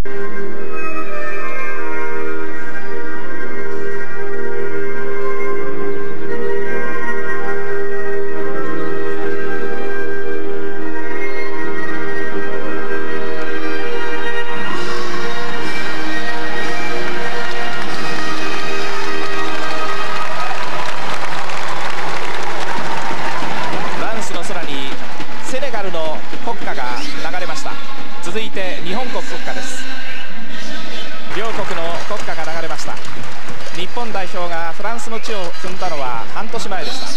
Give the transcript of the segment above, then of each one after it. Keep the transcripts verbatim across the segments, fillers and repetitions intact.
続いて日本国国歌です。両国の国歌が流れました。日本代表がフランスの地を踏んだのは半年前でした。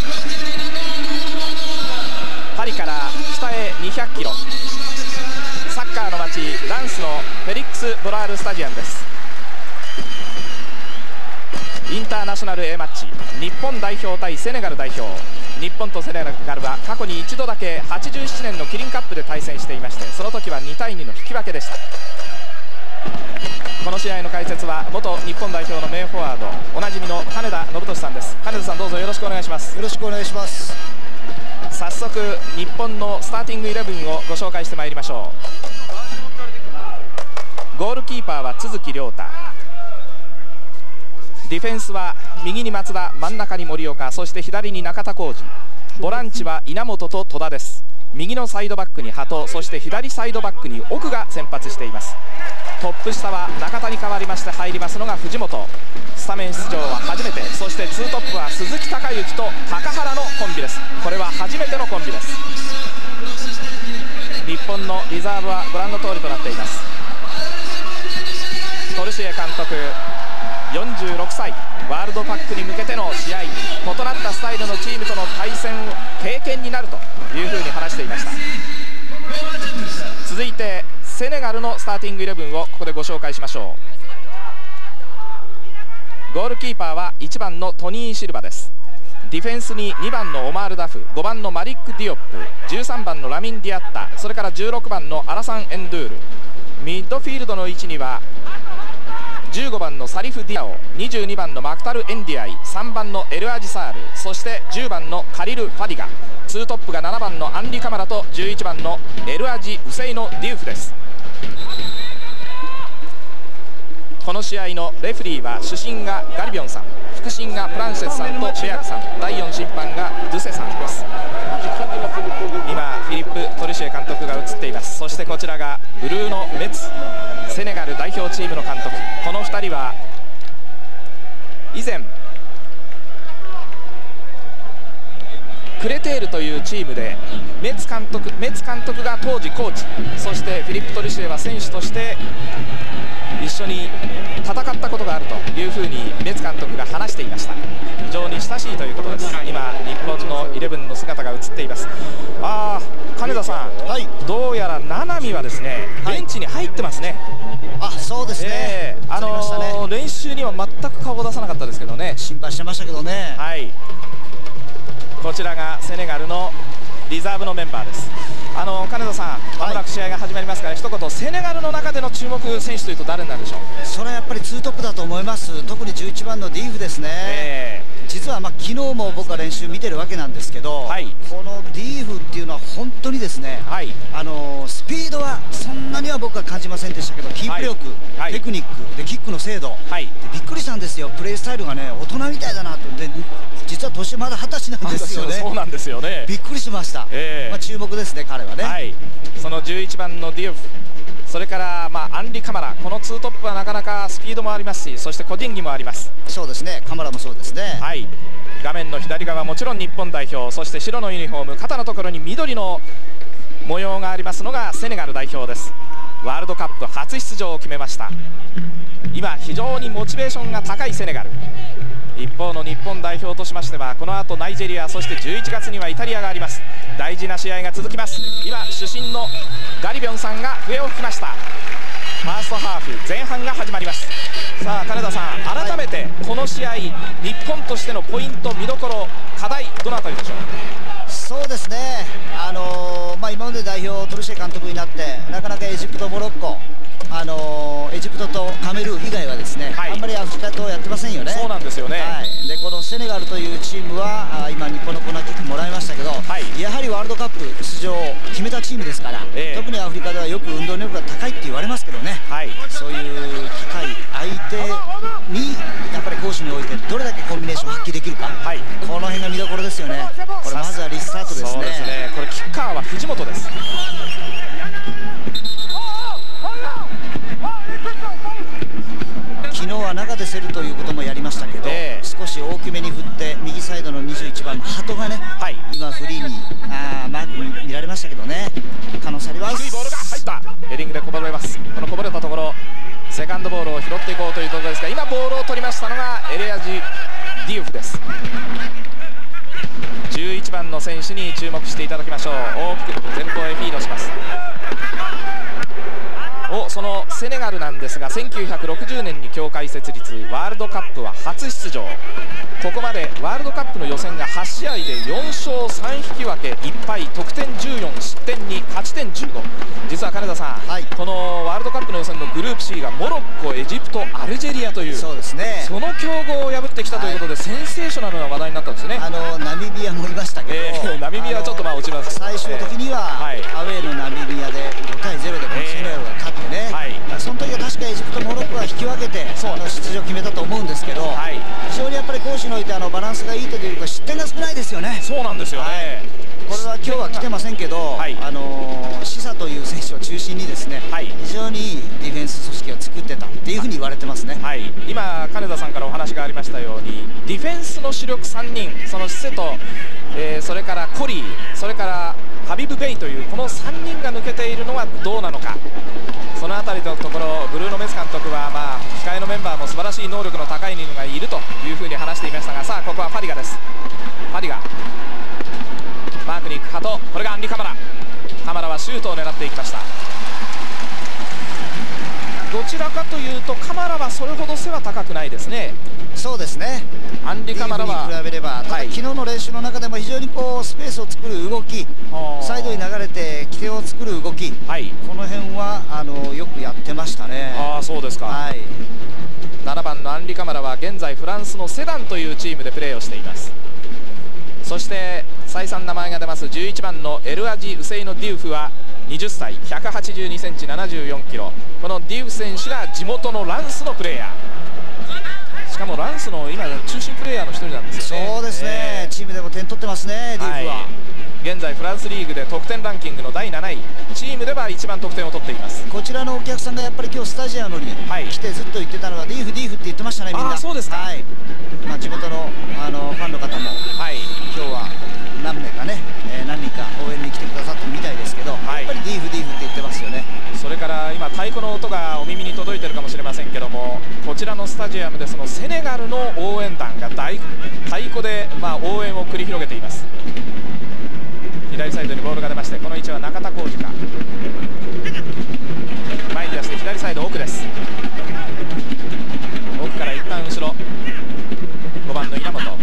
パリから北へにひゃくキロ、サッカーの街ランスのフェリックス・ボラールスタジアムです。インターナショナル A マッチ、日本代表対セネガル代表。日本とセネガルは過去に一度だけはちじゅうななねんのキリンカップで対戦していまして、その時はにたいにの引き分けでした。この試合の解説は元日本代表の名フォワード、おなじみの金田信俊さんです。金田さん、どうぞよろしくお願いします。 よろしくお願いします。 早速日本のスターティングイレブンをご紹介してまいりましょう。ゴールキーパーは都築亮太、ディフェンスは右に松田、真ん中に森岡、そして左に中田浩二、ボランチは稲本と戸田です。右のサイドバックに鳩、そして左サイドバックに奥が先発しています。トップ下は中田に代わりまして入りますのが藤本、スタメン出場は初めて。そしてツートップは鈴木孝之と高原のコンビです。これは初めてのコンビです。日本のリザーブはご覧の通りとなっています。トルシエ監督よんじゅうろくさい、ワールドカップに向けての試合、異なったスタイルのチームとの対戦経験になるというふうに話していました。続いてセネガルのスターティングイレブンをここでご紹介しましょう。ゴールキーパーはいちばんのトニー・シルバです。ディフェンスににばんのオマール・ダフ、ごばんのマリック・ディオップ、じゅうさんばんのラミン・ディアッタ、それからじゅうろくばんのアラサン・エンドゥール。ミッドフィールドの位置にはじゅうごばんのサリフ・ディアオ、にじゅうにばんのマクタル・エンディアイ、さんばんのエル・アジサール、そしてじゅうばんのカリル・ファディガ、ツートップがななばんのアンリ・カマラとじゅういちばんのエル・アジ・ウセイノ・ディウフです。この試合のレフェリーは主審がガリビョンさん、副審がプランシェスさんとベアクさん、だいよん審判がドゥセさんです。今フィリップ・トリシエ監督が映っています。そしてこちらがブルーノ・メツ、セネガル代表チームの監督。このふたりは以前クレテールというチームでメツ監督メツ監督が当時コーチ、そしてフィリップ・トリシエは選手として一緒に戦ったことがあるというふうにメツ監督が話していました。非常に親しいということです。今日本のイレブンの姿が映っています。ああ、金田さん、はい、どうやら七海はですね、ベンチに入ってますね。 あ、そうですね、えー、あのーね、練習には全く顔を出さなかったですけどね、 心配してましたけどね。 はい、こちらがセネガルのリザーブのメンバーです。あの金田さん、まもなく試合が始まりますから、はい、一言セネガルの中での注目選手というと誰になるでしょう。 それはやっぱりツートップだと思います。特にじゅういちばんのディーフですね、えー、実はまあ昨日も僕は練習見てるわけなんですけど、はい、このディーフっていうのは本当にですね、はい、あのスピードはそんなには僕は感じませんでしたけど、キープ力、はい、テクニックでキックの精度、はい、でびっくりしたんですよ。プレースタイルがね大人みたいだなと。で実は年まだはたちなんですよね。 そうなんですよね。 びっくりしました、えーまあ、注目ですね、彼はね、はい、 そのじゅういちばんのディオフ、それから、まあ、アンリ・カマラ、このツートップはなかなかスピードもありますし、そしてコディンギもあります。 そうですね、カマラもそうですね、 はい、画面の左側もちろん日本代表、そして白のユニフォーム、肩のところに緑の模様がありますのがセネガル代表です。ワールドカップ初出場を決めました。今非常にモチベーションが高いセネガル。一方の日本代表としましては、この後ナイジェリア、そしてじゅういちがつにはイタリアがあります。大事な試合が続きます。今主審のガリビョンさんが笛を吹きました。ファーストハーフ前半が始まります。さあ金田さん、改めてこの試合、日本としてのポイント、見どころ、課題、どのあたりでしょう。 そうですね、あのーまあ、今まで代表トルシエ監督になってなかなかエジプト、モロッコ、あのー、エジプトとカメルーン以外はですね、はい、あんまりアフリカとやってませんよね。 そうなんですよね、 はい、でこのセネガルというチームはあ今日本のコーナーキックもらいましたけど、はい、やはりワールドカップ出場を決めたチームですから、えー、特にアフリカではよく運動能力が高いって言われますけどね、はい、そうどれだけコンビネーション発揮できるか、はい、この辺が見どころですよね。これまずはリスタートですね。 そうですね。これキッカーは藤本です。 昨日は中で競るということもやりましたけど、えー、少し大きめに振って右サイドのにじゅういちばんの鳩がね、はい、今フリーにあーマーク見られましたけどね、可能性あります。 低いボールが入った。ヘディングでこぼれます。このこぼれたところセカンドボールを拾っていこうというところですが、今ボールを取りましたのがエレアジ・ディウフです。じゅういちばんの選手に注目していただきましょう。大きく前方へフィードします。おそのセネガルなんですが、せんきゅうひゃくろくじゅうねんに協会設立、ワールドカップは初出場。ここまでワールドカップの予選がはち試合でよん勝さん引き分けいっ敗、得点じゅうよん、失点に、勝ち点じゅうご。実は金田さん、はい、このワールドカップの予選のグループ C がモロッコ、エジプト、アルジェリアという、 そうですね、 その強豪を破ってきたということで、はい、センセーショナルな話題になったんですね。 あのナミビアもいましたけど、えー、ナミビアはちょっとまあ落ちますけど、 最終的には、えー、アウェーのナミビアでごたいゼロでセネガルが勝ってね、えーはい、その時は確かエジプト、モロッコが引き分けてあの出場を決めたと思うんですけど、はい、非常にやっぱり攻守においてあのバランスがいいというか、失点が少ないですよね。 そうなんですよね、はい、 これは今日は来てませんけど、はい、あのー、シサという選手を中心にですね、はい、非常にいいディフェンス組織を作ってたっていうふうに言われてますね。 はい、今金田さんからお話がありましたように、ディフェンスの主力さんにん、そのシセと、えー、それからコリー、それからハビブ・ベイというこのさんにんが抜けているのはどうなのか、そのあたりのところ、ブルーノ・メス監督は、まあ、控えのメンバーも素晴らしい能力の高い人がいるというふうに話していましたが、さあここはファリガです。ファリガマークに行くハト、これがアンリ・カマラ。カマラはシュートを狙っていきました。どちらかというとカマラはそれほど背は高くないですね。 そうですね、 アンリ・カマラはに比べれば、ただ、はい、昨日の練習の中でも非常にこうスペースを作る動き、サイドに流れて起点を作る動き、はい、この辺はあのよくやってましたね。 ああ、そうですか、はい、ななばんのアンリ・カマラは現在フランスのセダンというチームでプレーをしています。そして再三名前が出ますじゅういちばんのエルアジ・ウセイノ・ディウフははたち、ひゃくはちじゅうにセンチ、ななじゅうよんキロ。このディウフ選手が地元のランスのプレーヤー、しかもランスの今中心プレーヤーの一人なんですよね。 そうですね、えー、チームでも点取ってますね、ディウフは、はい、 現在フランスリーグで得点ランキングのだいなない、チームでは一番得点を取っています。 こちらのお客さんがやっぱり今日スタジアムに来てずっと言ってたのは、はい、ディーフディーフって言ってましたね、みんな。 あ、そうですか、 はい、まあ、地元の、あのファンの方も、はい、今日は何名かね、えー、何人か応援に来てくださってるみたいですけど、はい、やっぱりディーフディーフって言ってますよね。 それから今太鼓の音がお耳に届いてるかもしれませんけども、こちらのスタジアムでそのセネガルの応援団が大太鼓でまあ応援を繰り広げています。左サイドにボールが出まして、この位置は中田浩二か、前に出して左サイド奥です。奥から一旦後ろ、ごばんの稲本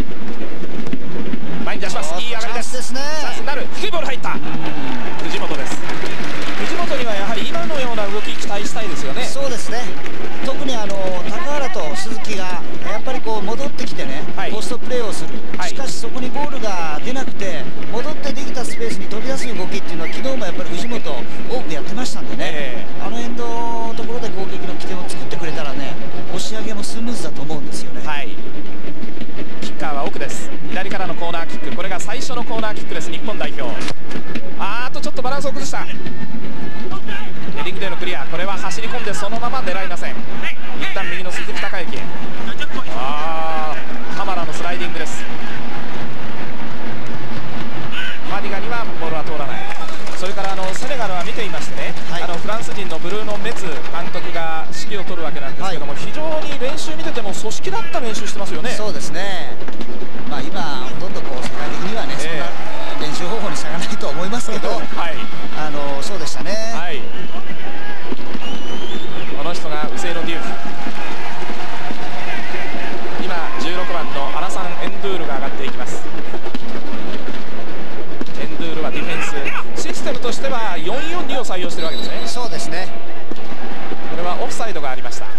前に出します。いい上がりです。チャンスになる。低いボール入った。藤本です。藤本にはやはり今のような動き期待したいですよね。 そうですね、特にあの高原と鈴木がやっぱりこう戻ってきてね、はい、ポストプレーをする、はい、しかしそこにボールが出なくて戻ってできたスペースに飛び出す動きっていうのは昨日もやっぱり藤本多くやってましたんでね、えー、あのエンドのところで攻撃の起点を作ってくれたらね、押し上げもスムーズだと思うんですよね。はい、 キッカーは奥です。左からのコーナーキック、これが最初のコーナーキックです、日本代表。あーっとちょっとバランスを崩した。ヘディングでのクリア、これは走り込んでそのまま狙いません。一旦右の鈴木孝之へ、あーカマラのスライディングです。マディガにはボールは通らない。それからあのセネガルは見ていましてね、はい、あのフランス人のブルーノ・メツ監督が指揮を取るわけなんですけども、はい、非常に練習見てても組織だった練習してますよね。 そうですね、まあ、今ほとんどこう世界的にはね、えー、そんな練習方法に差がないと思いますけど、はい、あのそうでしたね、はい、 この人がウセイノ・ディウフ、今じゅうろくばんのアラサン・エンドゥールが上がっていきます。エンドゥールはディフェンスシステムとしては よんよんに を採用しているわけですね。 そうですね、 これはオフサイドがありました。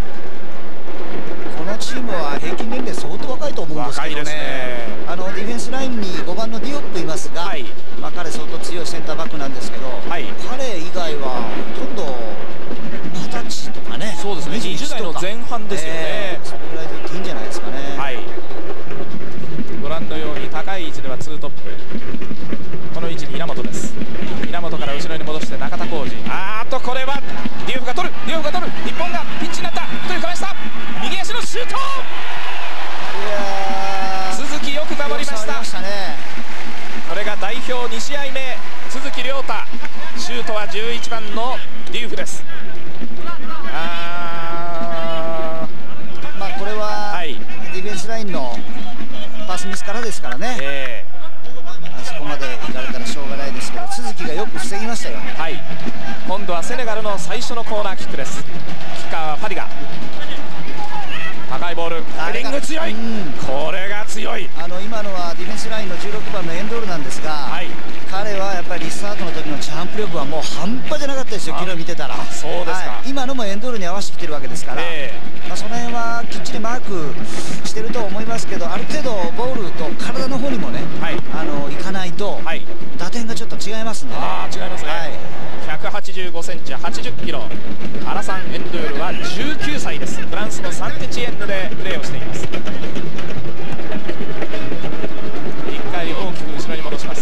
このチームは平均年齢相当若いと思うんですけど ね, ねあのディフェンスラインにごばんのディオップいますが、はい、まあ、彼相当強いセンターバックなんですけど、はい、彼以外はほとんどはたちとかね、 そうですね、にじゅう代の前半ですよね、 えー、それぐらいでいっていいんじゃないですかね。 初のコーナーキックです。キッカーはパリガ。高いボール、ヘディング強い、うん、これが強い。 あの今のはディフェンスラインのじゅうろくばんのエンドールなんですが、はい、彼はやっぱりリスタートの時のジャンプ力はもう半端じゃなかったですよ、昨日見てたら。 そうですか、 はい、今のもエンドールに合わせてきてるわけですから、えーまあ、その辺はきっちりマークしてると思いますけど、ある程度ボールと体の方にもね、はい、あのいかないと、はい、打点がちょっと違いますんでね。 あ違いますね、はい、ひゃくはちじゅうごセンチ、はちじゅっキロ、アラサン・エンドゥールはじゅうきゅうさいです。フランスのサンテチエンヌでプレーをしています。いっかい大きく後ろに戻します。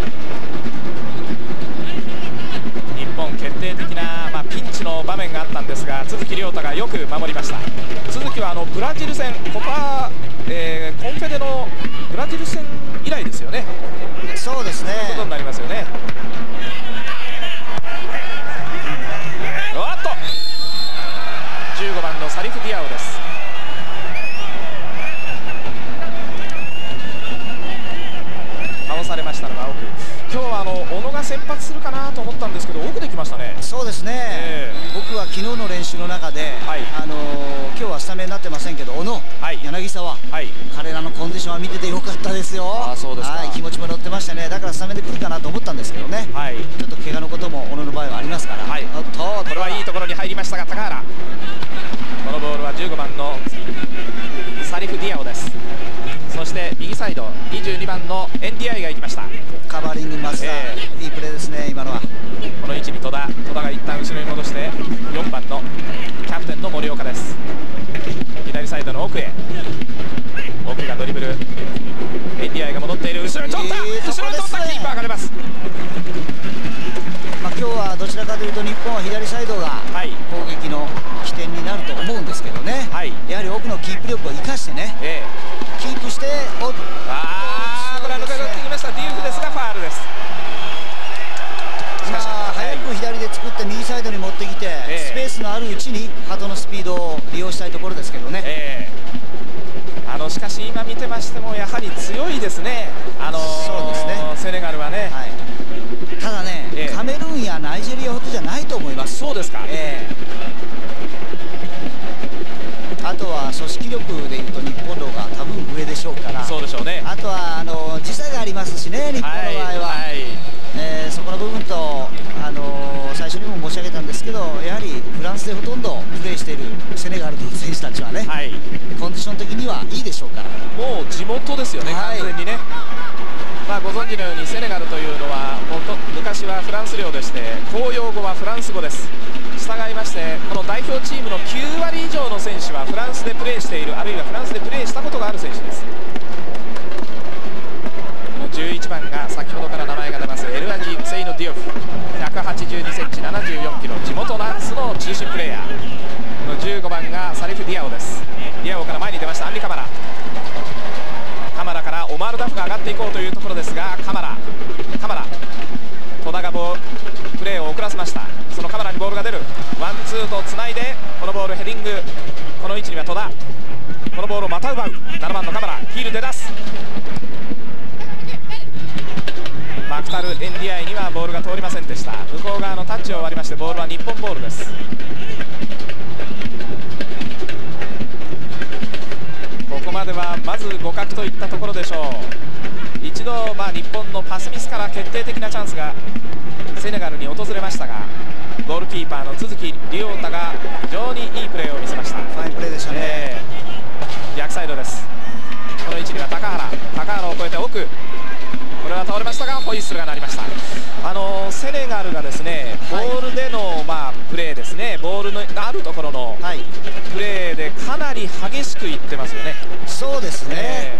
日本決定的な、まあ、ピンチの場面があったんですが、都築亮太がよく守りました。都築はあのブラジル戦、コパ、えー、コンフェデのブラジル戦以来ですよね。 そうですね、 ということになりますよね。おっとじゅうごばんのサリフ・ディアオです。倒されましたのが奥。今日はあの小野が先発するかなと思ったんですけど、奥できましたね。 そうですね、えー、僕は昨日の練習の中で、はい、あのー、今日はスタメンになってませんけど、小野、はい、柳沢、はい、彼らのコンディションは見ててよかったですよ。あ、そうですか。はい、気持ちも乗ってましたね。だからスタメンで来るかなと思ったんですけどね、はい、ちょっと怪我のことも小野の場合はありますから、はい、おっとこれはいいところに入りましたが、高原、このボールはじゅうごばんのサリフ・ディアオです。そして右サイドにじゅうにばんのエンディアイが行きました。 カバーリングマスター、えー、いいプレーですね。今のはこの位置に戸田戸田が一旦後ろに戻して、よんばんのキャプテンの森岡です。左サイドの奥へ、奥がドリブル、エンディアイが戻っている、後ろに取った、後ろに取った、キーパーが出ます。 まあ、今日はどちらかというと日本は左サイドが攻撃の起点になると思うんですけどね、はい、やはり奥のキープ力を生かしてね、ええ、キープして、おっあー、これは抜けてきました。ディーフですがファールです。 まあ、早く左で作って右サイドに持ってきて、ええ、スペースのあるうちに鳩のスピードを利用したいところですけどね、ええ、あのしかし今見てましてもやはり強いですね、あのー、そうですね、セネガルはね、はい、 ただね、ええ、カメルーンやナイジェリアほどじゃないと思います。 そうですか、ええ、 あとは組織力でいうと日本の方が多分上でしょうから、 そうでしょうね。 あとはあの時差がありますしね、日本の場合は、はいはい、えー、そこの部分と、あのー、最初にも申し上げたんですけど、やはりフランスでほとんどプレーしているセネガルの選手たちはね、はい、コンディション的にはいいでしょうから、 もう地元ですよね、はい、完全にね。まあ、ご存知のようにセネガルというのは昔はフランス領でして、公用語はフランス語です。従いましてこの代表チームのきゅうわり以上の選手はフランスでプレーしている、あるいはフランスでプレーしたことがある選手です。じゅういちばんが先ほどから名前が出ますエルアジ・セイノ・ディオフ、ひゃくはちじゅうにセンチ、ななじゅうよんキロ、地元ランスの中心プレーヤー。このじゅうごばんがサリフ・ディアオです。ディアオから前に出ましたアンリ・カマラ、カマラからオマール・ダフが上がっていこうというところですが、カマラカマラ戸田がボープレーを遅らせました。そのカマラにボールが出る、ワンツーとつないで、このボールヘディング、この位置には戸田、このボールをまた奪う、ななばんのカマラ、ヒールで出す、マクタル・エンディアイにはボールが通りませんでした。向こう側のタッチを割りまして、ボールは日本ボールです。ここまではまず互角といったところでしょう。一度、まあ、日本のパスミスから決定的なチャンスがセネガルに訪れましたが、ゴールキーパーの都築亮太が非常にいいプレーを見せました。 ファインプレーでしたね、えー、逆サイドです。この位置には高原高原を越えて奥、これは倒れましたがホイッスルが鳴りました。あのー、セネガルがですねボールでの、まあ、プレーですね、ボールのあるところのプレーでかなり激しくいってますよね。 そうですね、え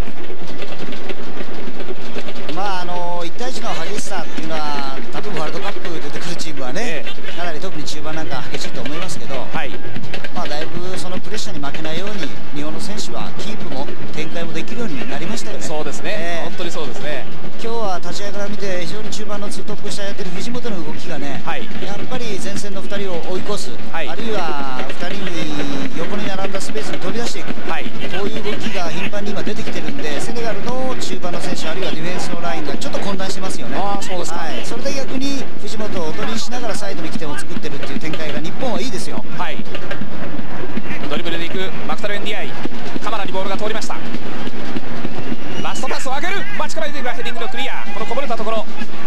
ー、まああのー、いちたいいちの激しさっていうのは多分ワールドカップ出てくるチームはね、えー、かなり特に中盤なんか激しいと思いますけど、はい、まあだいぶそのプレッシャーに負けないように日本の選手はキープも展開もできるようになりましたよね。 そうですね、えー、本当にそうですね。 今日は立ち合いから見て非常に中盤のツートップ下やってる藤本の動きがね、はい、やっぱり前線のふたりを追い越す、はい、あるいはふたりに横に並んだスペースに飛び出していく、はい、こういう動きが頻繁に今出てきてるんで、セネガルの中盤の選手あるいはディフェンスのラインがちょっと混乱してますよね。あそうですか、はい、それで逆に藤本をおとりにしながらサイドに起点を作ってるっていう展開が日本はいいですよ。はい、 ドリブルでいくマクタル・エンディアイ、カマラにボールが通りました。ラストパスを上げる、待ち構えているがヘディングのクリア、このこぼれたところ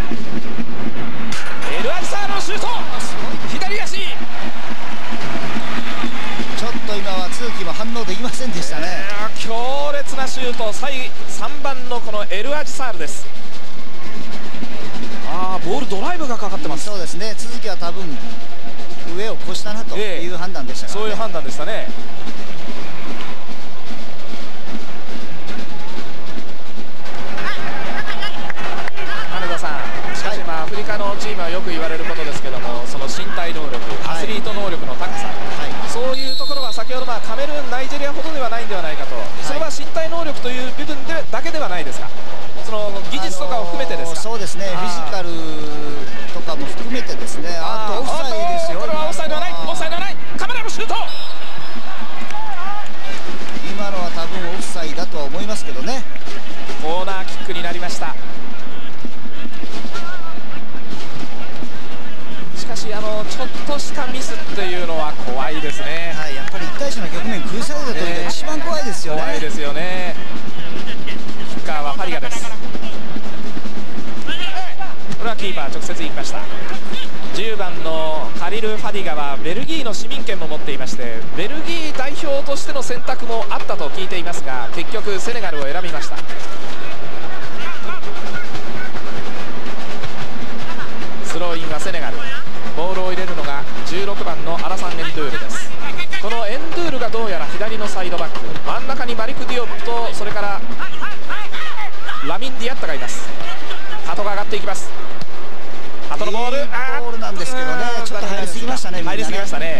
エルアジサーのシュート、左足、ちょっと今はツーキも反応できませんでしたね。 えー、強烈なシュート、さんばんのこのエルアジサールです。あー、ボールドライブがかかってます。 そうですね、続きは多分上を越したなという判断でしたからね。 そういう判断でしたね。金田さん、しかしまあアフリカのチームはよく言われることですけども、その身体能力、アスリート能力の高さ、はい、そういうところは先ほどまあカメルーン、ナイジェリアほどではないんではないかと、はい、それは身体能力という部分でだけではないですか、その技術とかを含めてですか。 そうですね、フィジカルとかも含めてですね、あとオフサイドですよ。 これはオフサイドはない、オフサイドはない、カメラのシュート、 今のは多分オフサイドだとは思いますけどね。 コーナーキックになりました。しかしあのちょっとしたミスっていうのは怖いですね。 はい、やっぱりいち対いちの局面食い下げたというのが一番怖いですよね。 怖いですよね。キッカーはファリガです。これはキーパー直接行きました。じゅうばんのカリル・ファディガはベルギーの市民権も持っていまして、ベルギー代表としての選択もあったと聞いていますが、結局セネガルを選びました。スローインはセネガル、ボールを入れるのがじゅうろくばんのアラサン・エンドゥールです。このエンドゥールがどうやら左のサイドバック、真ん中にマリク・ディオプとそれからラミン・ディアッタがいます。ハトが上がっていきます。ハトのボール、 ボールなんですけどね、ちょっと入りすぎましたね。 入りすぎましたね。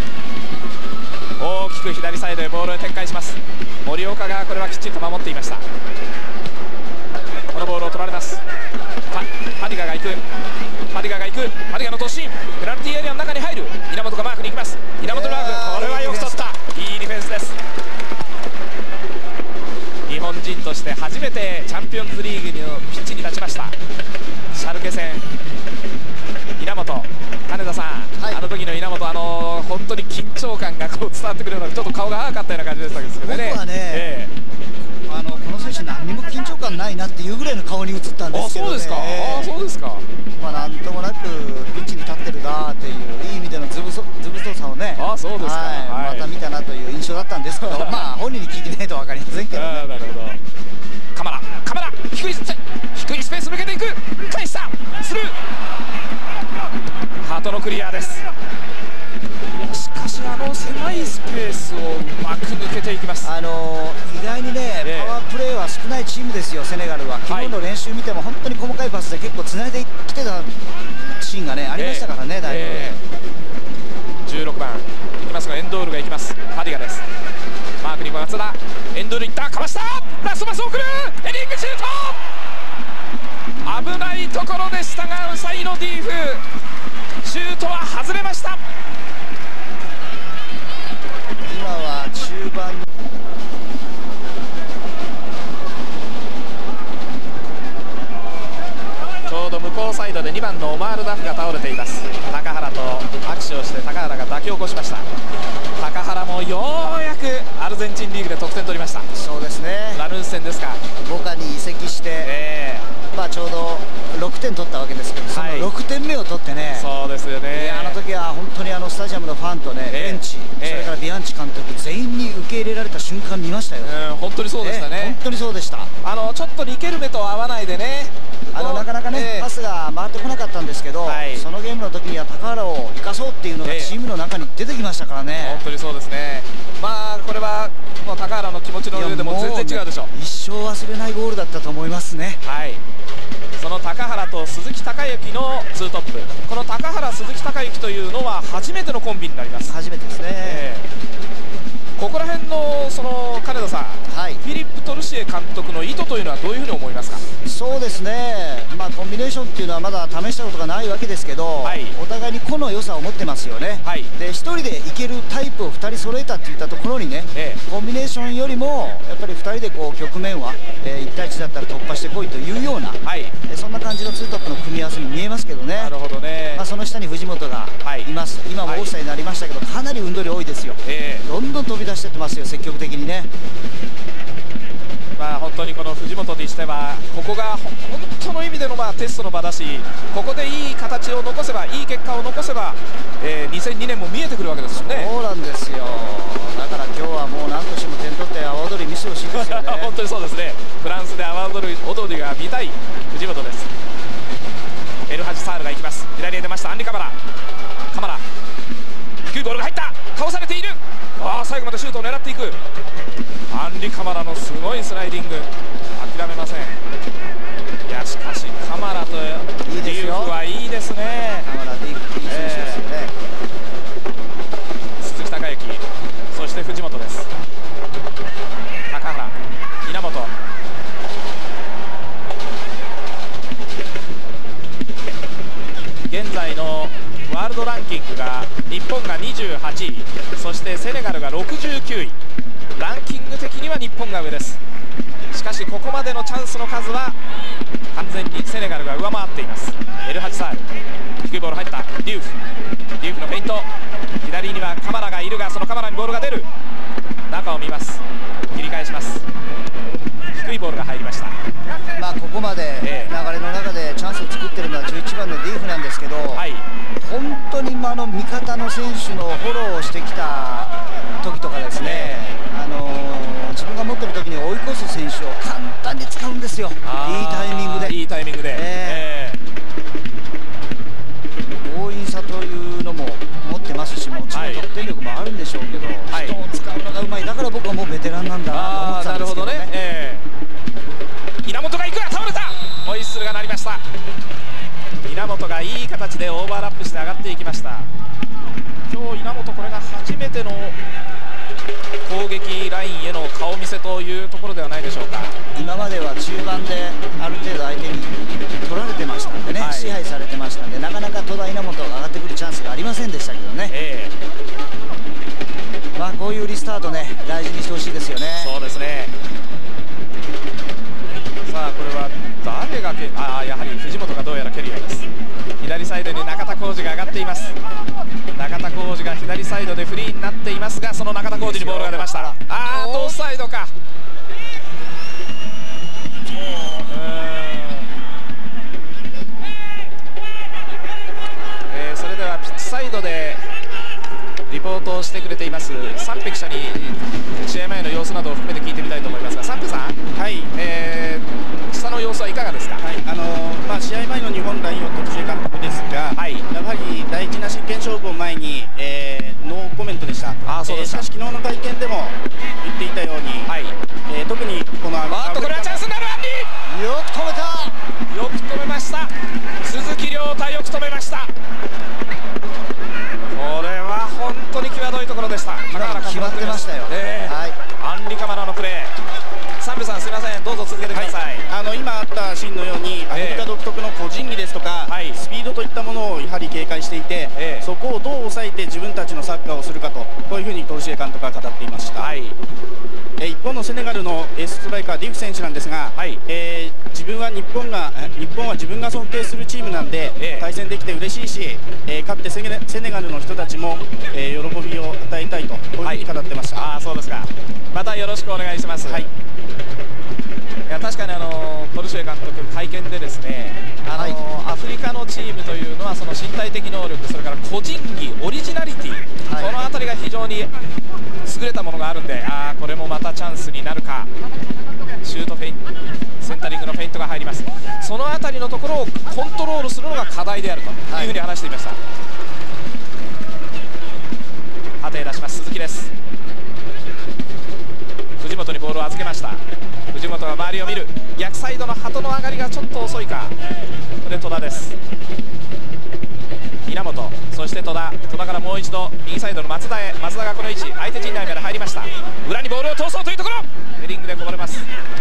大きく左サイドへボールを展開します。森岡がこれはきっちりと守っていました。このボールを取られます。ファディガが行く、ファディガが行く、ファディガの突進、ペナルティーエリアの中に入る、稲本がマークに行きます。稲本のマーク、これはよく取った、いいディフェンスです。日本人として初めてチャンピオンズリーグのピッチに立ちました。シャルケ戦、稲本、金田さん、はい、あの時の稲本、あのー、本当に緊張感がこう伝わってくるような、ちょっと顔が赤かったような感じでしたけどね。 僕はね、えー、あのこの選手何にも緊張感ないなっていうぐらいの顔に映ったんですけどね。あ、そうですか。 あ、そうですか。 まあなんともなくピッチに立ってるなっていういい意味でのずぶそずぶとさをね。 あ、そうですか。 はい、また見たなという印象だったんですけど、まあ本人に聞いてないと分かりませんけど、ね。 あ、なるほど。カマラ、カマラ、低い低いスペース抜けていく、返した、スルー。ハートのクリアです。しかしあの狭いスペースをうまく抜けていきます。 あのー、意外にね、えー、パワープレーは少ないチームですよ、セネガルは。昨日の練習見ても本当に細かいパスで結構つないできてたシーンがねありましたからね、えー、だいぶ、えー、じゅうろくばんいきますがエンドールがいきます。ファディガです。マークに松田、エンドールいった、かわした、ラストパスを送る、ヘディングシュート、危ないところでしたがウサイのディーフ、シュートは外れました。 今は中盤、 ちょうど向こうサイドでにばんのオマール・ダフが倒れています。高原と握手をして高原が抱き起こしました。高原もようやくアルゼンチンリーグで得点取りました。 そうですね、 ラヌース戦ですか。 ボカに移籍して、えー、まあちょうどろくてん取ったわけですけど、そのろくてんめを取ってね、 そうですよね、 あの時は本当にあのスタジアムのファンとね、ベンチ、それからビアンチ監督全員に受け入れられた瞬間見ましたよ。 本当にそうでしたね。 本当にそうでした。 あのちょっとリケルメと合わないでね、 あのなかなかね、パスが回ってこなかったんですけど、そのゲームの時には高原を生かそうっていうのがチームの中に出てきましたからね。 本当にそうですね。まあこれはもう高原の気持ちの上でも全然違うでしょう。 一生忘れないゴールだったと思いますね。 はい。その高原と鈴木孝之のツートップ、この高原鈴木孝之というのは初めてのコンビになります。 初めてですね。えー、 ここら辺のその金田さん、はい、フィリップ・トルルシエ監督の意図というのはどういうふうに思いますか？ そうですね、まあ、コンビネーションっていうのはまだ試したことがないわけですけど、はい、お互いに個の良さを持ってますよね、はい、でひとりでいけるタイプをふたり揃えたっていったところにね、ええ、コンビネーションよりもやっぱりふたりでこう局面は、えー、いち対いちだったら突破してこいというような、はい、えそんな感じのツートップの組み合わせに見えますけどね。なるほどね、まあ、その下に藤本がいます、はい、今もオフサイドになりましたけど、かなり運動量多いですよ、えー、どんどん飛び出してってますよ、積極的にね。 まあ本当にこの藤本にしてはここが本当の意味でのまあテストの場だし、ここでいい形を残せば、いい結果を残せば、えー、にせんにねんも見えてくるわけですもんね。 そうなんですよ、だから今日はもう何としても点取って阿波踊り見せてほしいですよね本当にそうですね、フランスで阿波踊り踊りが見たい藤本です。エルハジサールが行きます、左へ出ましたアンリカマラ、カマラ低いボールが入った、倒されている、あ最後までシュートを狙っていくアンリカマラのすごいスライディング、諦めません。いやしかしカマラとディーフはいいですね。 カマラディーフいい選手ですよね、えー、鈴木孝之、そして藤本です。高原、稲本、現在のワールドランキングが日本がにじゅうはちい、そしてセネガルがろくじゅうきゅうい、ランキング的には日本が上です。しかしここまでのチャンスの数は完全にセネガルが上回っています。エルハジサール、低いボール入ったデューフ、デューフのフェイント、左にはカマラがいるが、そのカマラにボールが出る、中を見ます、切り返します、低いボールが入りました。 まあここまで流れの中でチャンスを作っているのはじゅういちばんのディーフなんですけど、はい、本当にあの味方の選手のフォローをしてきた時とかですね、あのー、自分が持っている時に追い越す選手を簡単に使うんですよ、いいタイミングで。 いいタイミングで、えー、強引さというのも持ってますし、もちろん得点力もあるんでしょうけど、はい、人を使うのがうまい、だから僕はもうベテランなんだなと思ってたんですけどね。なるほどね、えー、稲本が行くが倒れた、ホイッスルが鳴りました。稲本がいい形でオーバーラップして上がっていきました。今日稲本、これが初めての攻撃ラインへの顔見せというところではないでしょうか。 今までは中盤である程度相手に取られてましたんでね、はい、支配されてましたんで、なかなか戸田、稲本が上がってくるチャンスがありませんでしたけどね、えー、まあこういうリスタートね、大事にしてほしいですよね。 そうですね。さあこれは誰がけあやはり藤本がどうやら蹴るようです。左サイドに中田浩二が上がっています。中田浩二が左サイドでフリーになっていますが、その中田浩二にボールが出ました。あー、オフサイドか。えー、それではピッチサイドでリポートをしてくれていますサンペ記者に試合前の様子などを含めて聞いてみたいと思いますが、サンペさん、はい、えー、下の様子はいかがですか？ はい、あのーまあ、試合前の日本代表特集監督ですが、はい、やはり大事な真剣勝負を前に、えー、ノーコメントでした。あ、そうですか。えー、しかし昨日の会見でも言っていたように、はい、えー、特にこのあっとこれはチャンスになる。アンリよく止めた、 よく止めました。鈴木亮太、よく止めました。これは本当に際どいところでした。 決まってましたよ、 えーはい、アンリカマラのプレー、サンペさんすみません、どうぞ続けてください。はい、あの今あったシーンのようにアメリカ独特の個人技ですとか、えー、スピードといったものをやはり警戒していて、えー、そこをどう抑えて自分たちのサッカーをするかと、こういうふうにトルシエ監督は語っていました。はい、えー、一方のセネガルのエースストライカーディフ選手なんですが、はい、えー、自分は日本が日本は自分が尊敬するチームなんで、えー、対戦できて嬉しいし、えー、勝ってセネ、セネガルの人たちも、えー、喜びを与えたいと、こういうふうに語ってました。 はい、あ、そうですか。またよろしくお願いします。はい、いや確かにあのトルシエ監督会見でですね、あの、はい、アフリカのチームというのはその身体的能力、それから個人技、オリジナリティ、はい、この辺りが非常に優れたものがあるんで、あこれもまたチャンスになるか。シュートフェイント、センタリングのフェイントが入ります。その辺りのところをコントロールするのが課題であるというふうに話していました。はい、縦へ出します鈴木です。藤本にボールを預けました。藤本が周りを見る、逆サイドの鳩の上がりがちょっと遅いか。これ戸田です。稲本、そして戸田、戸田からもう一度右サイドの松田へ。松田がこの位置、相手陣内まで入りました。裏にボールを通そうというところ、ヘディングでこぼれます。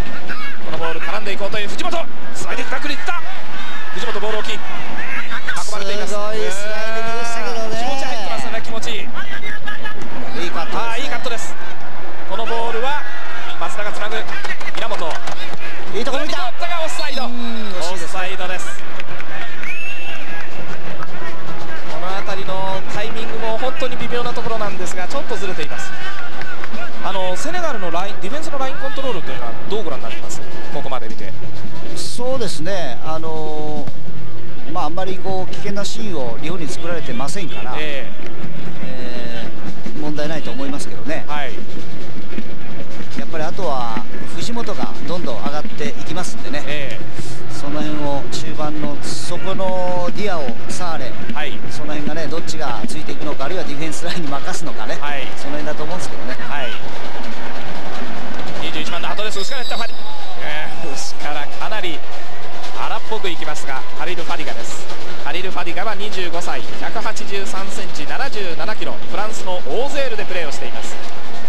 りこう危険なシーンを日本に作られてませんから、えーえー、問題ないと思いますけどね、はい、やっぱりあとは藤本がどんどん上がっていきますんでね、えー、その辺を中盤のそこのディアをサーレ、はい、その辺がねどっちがついていくのか、あるいはディフェンスラインに任すのかね、はい、その辺だと思うんですけどね。はい、 にじゅういちばんのハトです。後から後からかなり荒っぽくいきますが、ハリル・ファディガです。ハリル・ファディガはにじゅうごさい、ひゃくはちじゅうさんセンチ、ななじゅうななキロ、フランスのオーゼールでプレーをしています。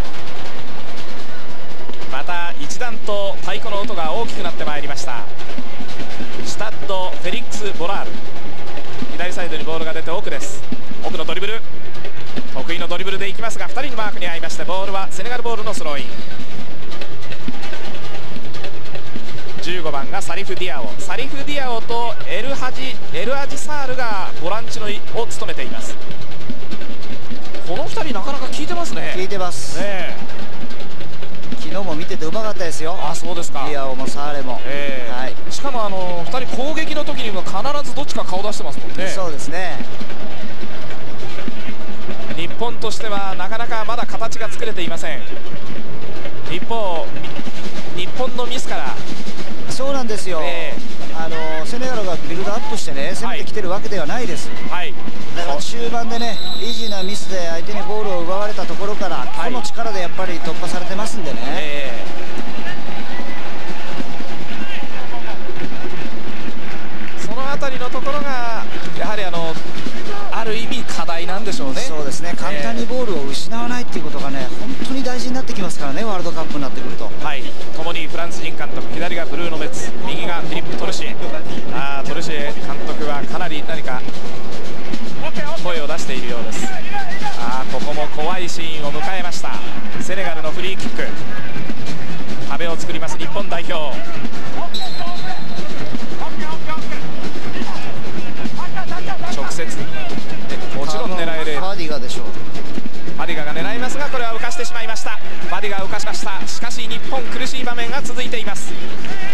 また一段と太鼓の音が大きくなってまいりました。シュタッド・フェリックス・ボラール、左サイドにボールが出て奥です。奥のドリブル、得意のドリブルでいきますが、ふたりのマークに合いまして、ボールはセネガルボールのスローイン。じゅうごばんがサリフ・ディアオ、サリフ・ディアオとエルハジエルアジサールがボランチのを務めています。このふたりなかなか効いてますね。 効いてます、ね、昨日も見ててうまかったですよ。 あ、そうですか。 ディアオもサーレも、 えーはい、しかもあのふたり攻撃の時には必ずどっちか顔出してますもんね。 そうですね。 日本としてはなかなかまだ形が作れていません。一方日本のミスから、 そうなんですよ、えー、あのセネガルがビルドアップしてね攻めてきてるわけではないです、はい、だから中盤でねイージーなミスで相手にボールを奪われたところから、はい、この力でやっぱり突破されてますんでね、えー、そのあたりのところがやはりあのある意味課題なんでしょうね。 そうですね、簡単にボールを失わないっていうことがね本当に大事になってきますからね、ワールドカップになってくると。 はい、共にフランス人監督、左がブルーノ・メッツ、右がフィリップ・トルシエ。あトルシエ監督はかなり何か声を出しているようです。あここも怖いシーンを迎えました。セネガルのフリーキック、壁を作ります日本代表。直接もちろん狙えるファディガでしょう。 ファディガが狙いますが、これは浮かしてしまいました。ファディガが浮かしました。しかし日本苦しい場面が続いています。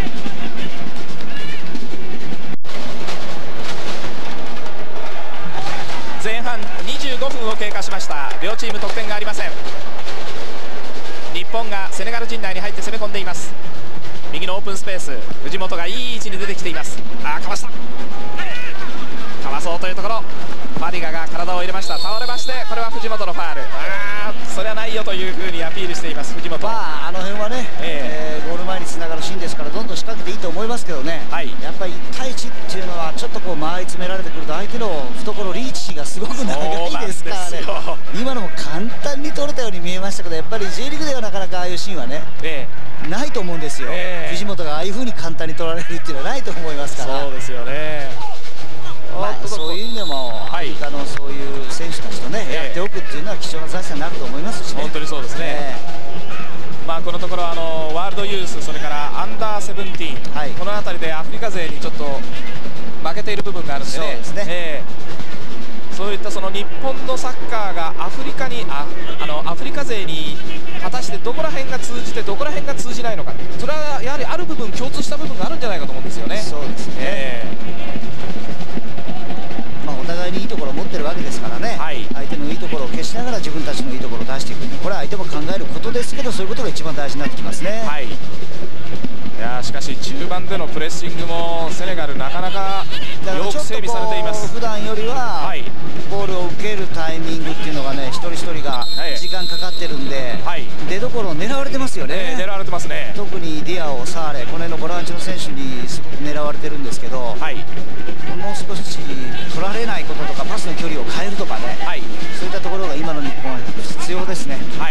前半にじゅうごふんを経過しました。両チーム得点がありません。日本がセネガル陣内に入って攻め込んでいます。右のオープンスペース、藤本がいい位置に出てきています。あーかわした、かわそうというところ、ファディガが体を入れました。倒れまして、これは藤本のファール。あーそれはないよというふうにアピールしています藤本。 まああの辺はね、えーえー、ゴール前につながるシーンですからどんどん仕掛けていいと思いますけどね、はい、やっぱりいち対いちっていうのはちょっとこう回り詰められてくると相手の懐リーチがすごく長いですからね。今のも簡単に取れたように見えましたけど、やっぱり J リーグではなかなかああいうシーンはね、えー、ないと思うんですよ、えー、藤本がああいうふうに簡単に取られるっていうのはないと思いますから。 そうですよね。 まあ、そういう意味でも、アメリカのそういう選手たちとね、えー、やっておくっていうのは貴重な財産になると思いますしね。 本当にそうですね。えー、まあこのところあのワールドユース、それからアンダーセブンティーン、はい、この辺りでアフリカ勢にちょっと負けている部分があるんでね。そうですね。えー、そういったその日本のサッカーがアフリカにああのアフリカ勢に果たしてどこら辺が通じてどこら辺が通じないのか、それはやはりある部分共通した部分があるんじゃないかと思うんですよね。 そうですね。えーまあ、お互いにいいところを持ってるわけですからね、はい、相手のいいところを消しながら自分たちのいいところを出していく、これは相手も考えることですけど、そういうことが一番大事になってきますね。はい、いやしかし中盤でのプレッシングもセネガルなかなかよく整備されています。 普段よりは、はい、ボールを受けるタイミングっていうのがね、一人一人が時間かかってるんで、はい、出どころを狙われてますよね。 えー、狙われてますね。 特にディアオ、サーレ、この辺のボランチの選手にすごく狙われてるんですけど、はい、もう少し取られないこととかパスの距離を変えるとかね、はい、そういったところが今の日本は必要ですね。はい、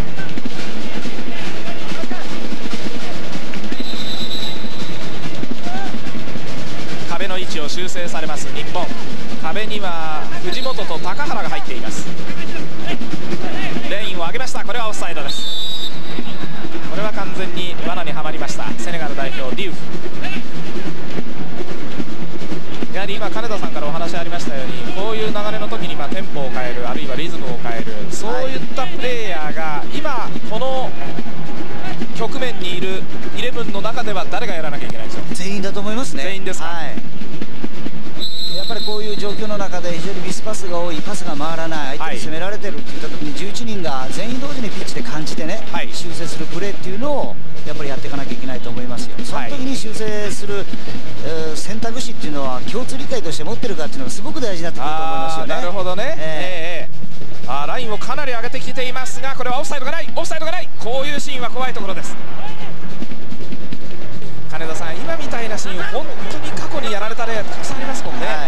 壁の位置を修正されます日本。壁には藤本と高原が入っています。レインを上げました。これはオフサイドです。これは完全に罠にはまりましたセネガル代表ディウフ。やはり今金田さんからお話ありましたように、こういう流れの時にまあテンポを変える、あるいはリズムを変える、そういったプレーヤーが今この局面にいるイレブンの中では誰がやらなきゃいけないんですよ。 全員だと思いますね。 全員ですか。はい、 やっパスが多い、パスが回らない、相手に攻められてるっていった時にじゅういちにんが全員同時にピッチで感じてね、はい、修正するプレーっていうのをやっぱりやっていかなきゃいけないと思いますよ。その時に修正する、えー、選択肢っていうのは共通理解として持ってるかっていうのがすごく大事になってくると思いますよね。 なるほどね、えーえー、あラインをかなり上げてきていますが、これはオフサイドがない、オフサイドがない、こういうシーンは怖いところです。金田さん、今みたいなシーン本当に過去にやられた例たくさんありますもんね。はい、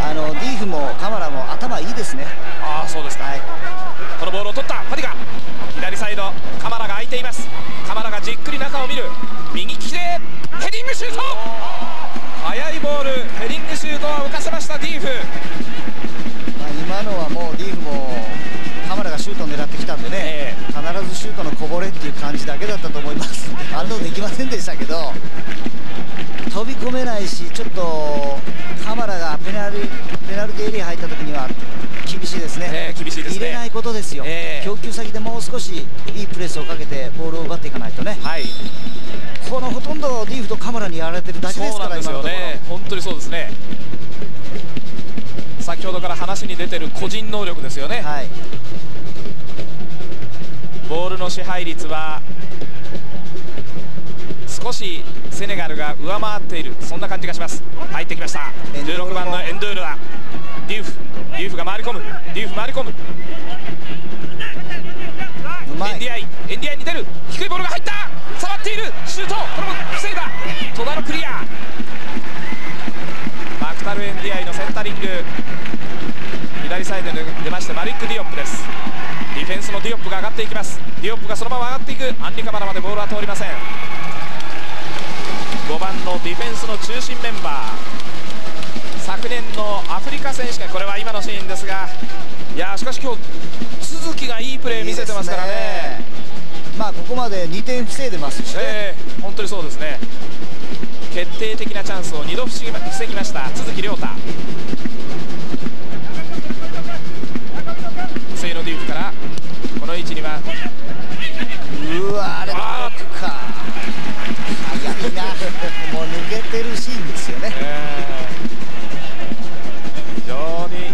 あのディーフもカマラも頭いいですね。 ああそうですか、はい、このボールを取ったファディガ、左サイドカマラが空いています。カマラがじっくり中を見る、右利きでヘディングシュート、速いボール、ヘディングシュートは浮かせましたディーフ。 まあ今のはもうディーフもカマラがシュートを狙ってきたんでね、えー、必ずシュートのこぼれっていう感じだけだったと思います。反応できませんでしたけど、飛び込めないし、ちょっとカマラがペナルペナルティーエリア入った時には厳しいですね。えー、厳しいですね。入れないことですよ、えー、供給先でもう少しいいプレスをかけてボールを奪っていかないとね、はい、このほとんどディーフとカマラにやられてるだけですから。 そうなんですよね、本当にそうですね。先ほどから話に出てる個人能力ですよね。はい、ボールの支配率は少しセネガルが上回っている、そんな感じがします。入ってきましたじゅうろくばんのエンドゥールだ。ディーフディーフが回り込む、ディーフ回り込む、エンディアイエンディアイに出る、低いボールが入った、触っている、シュート、これも防いだ、戸田のクリア、マクタルエンディアイのセンタリング、左サイドに出ましてマリック・ディオップです。ディフェンスのディオップが上がっていきます。ディオップがそのまま上がっていく、アンリカマラまでボールは通りません。ごばんのディフェンスの中心メンバー、昨年のアフリカ選手権、これは今のシーンですが、いやしかし今日都築がいいプレー見せてますからね。いいですね、 まあここまでにてん防いでますしね、えー、本当にそうですね。決定的なチャンスをにど防ぎました都築亮太。セイノディーフからこの位置には、 うわあれはか早いなもう抜けてるシーンですよね、えー、非常に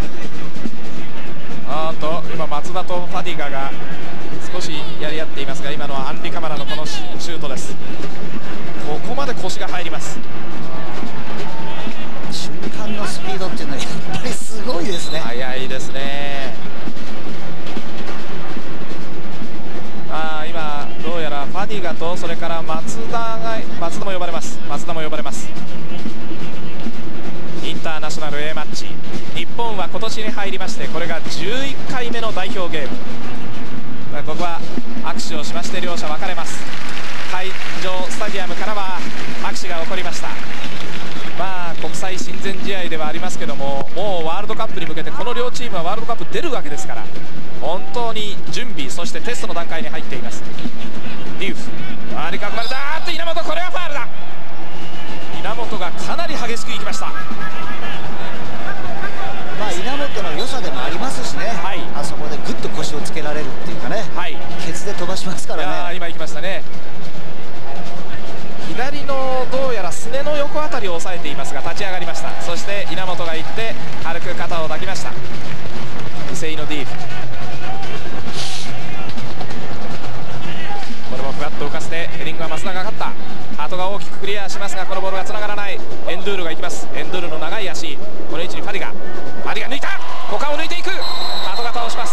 あと今松田とファディガが少しやり合っていますが、今のはアンリカマラのこのシュートです。ここまで腰が入ります。 瞬間のスピードっていうのはやっぱりすごいですね。 速いですね。あ今どうやらファディガとそれから松田が松田も呼ばれます松田も呼ばれますインターナショナル A マッチ、日本は今年に入りましてこれがじゅういっかいめの代表ゲーム。ここは握手をしまして両者分かれます。会場スタジアムからは拍手が起こりました。まあ国際親善試合ではありますけども、もうワールドカップに向けてこの両チームはワールドカップ出るわけですから、本当に準備そしてテストの段階に入っています。ディーフ周り囲まれた、あーっと稲本、これはファウルだ。稲本がかなり激しくいきました。 まあ稲本の良さでもありますしね、はい、あそこでぐっと腰をつけられるっていうかね、はい、ケツで飛ばしますからね。 今行きましたね。左のどうやらすねの横あたりを押さえていますが立ち上がりました。そして稲本が行って軽く肩を抱きました。セイノディーフ、これもふわっと浮かせてヘディングは増田が勝った。ハートが大きくクリアしますがこのボールがつながらない。エンドゥールが行きます。エンドゥールの長い足、この位置にファディガ、ファディガ抜いた、股間を抜いていく、ハートが倒します。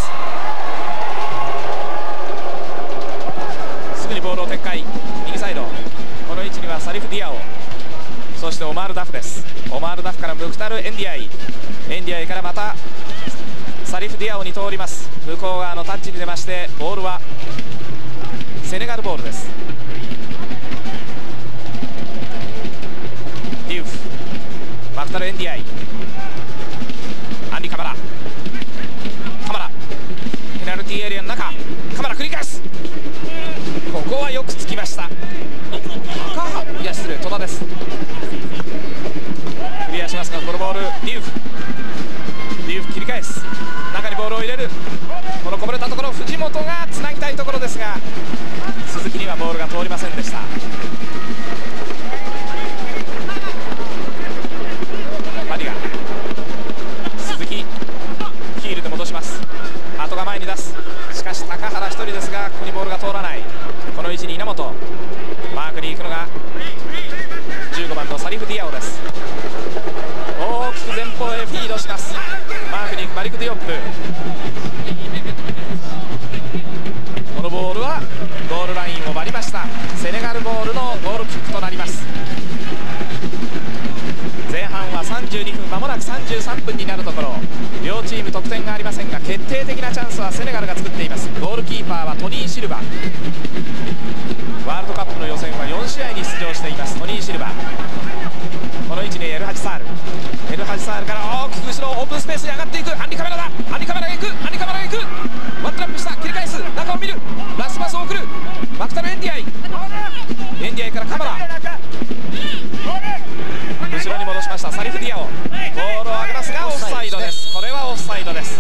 すぐにボールを展開、右サイド、この位置にはサリフ・ディアオ、そしてオマール・ダフです。オマール・ダフからムクタル・エンディアイ、エンディアイからまたサリフ・ディアオに通ります。向こう側のタッチに出ましてボールはセネガルボールです。ディウフ、マクタル・エンディアイ、アンリ・カマラ、カマラペナルティーエリアの中、カマラ繰り返す、ここはよくつきました。高橋、いや失礼、戸田です。クリアしますがこのボールディウフ、ディウフ切り返す、中にボールを入れる、このこぼれたところ藤本がつなぎたいところですが鈴木にはボールが通りませんでした。ファディガ、鈴木、 ガルが作っています。ゴールキーパーはトニー・シルバ。ワールドカップの予選はよん試合に出場していますトニー・シルバ。この位置にエルハジサール。エルハジサールから大きく後ろオープンスペースに上がっていく。アンリカメラだ。アンリカメラが行く。アンリカメラが行く。ワントラップした切り返す。中を見る。ラスパスを送る。マクタル・エンディアイ。エンディアイからカマラ。後ろに戻しましたサリフ・ディアオ。ボールを上げますがオフサイドです。これはオフサイドです。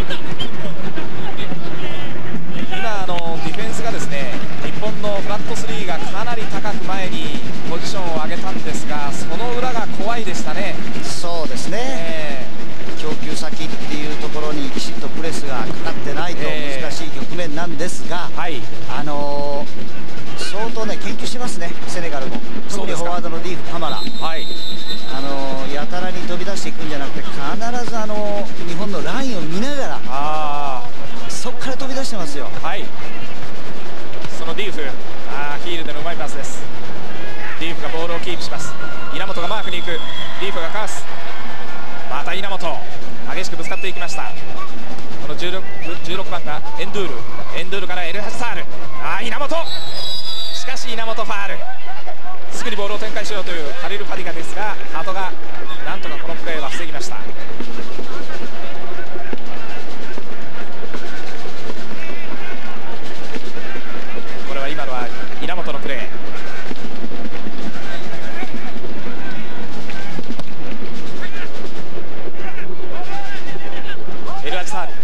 今あのディフェンスがですね、日本のフラットスリーがかなり高く前にポジションを上げたんですが、その裏が怖いでしたね。 そうですね、えー、供給先っていうところにきちっとプレスがかかってないと難しい局面なんですが、えーはい、あのー、相当ね研究してますねセネガルも。特にフォワードのディーフ、カマラ、はい、あのー、やたらに飛び出していくんじゃなくて、必ずあのー、日本のラインを見ながらあそこから飛び出してますよ。 はい、そのディーフ、あーヒールでのうまいパスです。ディーフがボールをキープします。稲本がマークに行く。ディーフがかわす。また稲本激しくぶつかっていきました。この じゅうろく, じゅうろくばんがエンドゥール。エンドゥールからエルハジサール。あー稲本、しかし稲本ファール。すぐにボールを展開しようというハリル・ファディガですが、ハトがなんとかこのプレーは防ぎました。これは今のは稲本のプレー。エルハジサール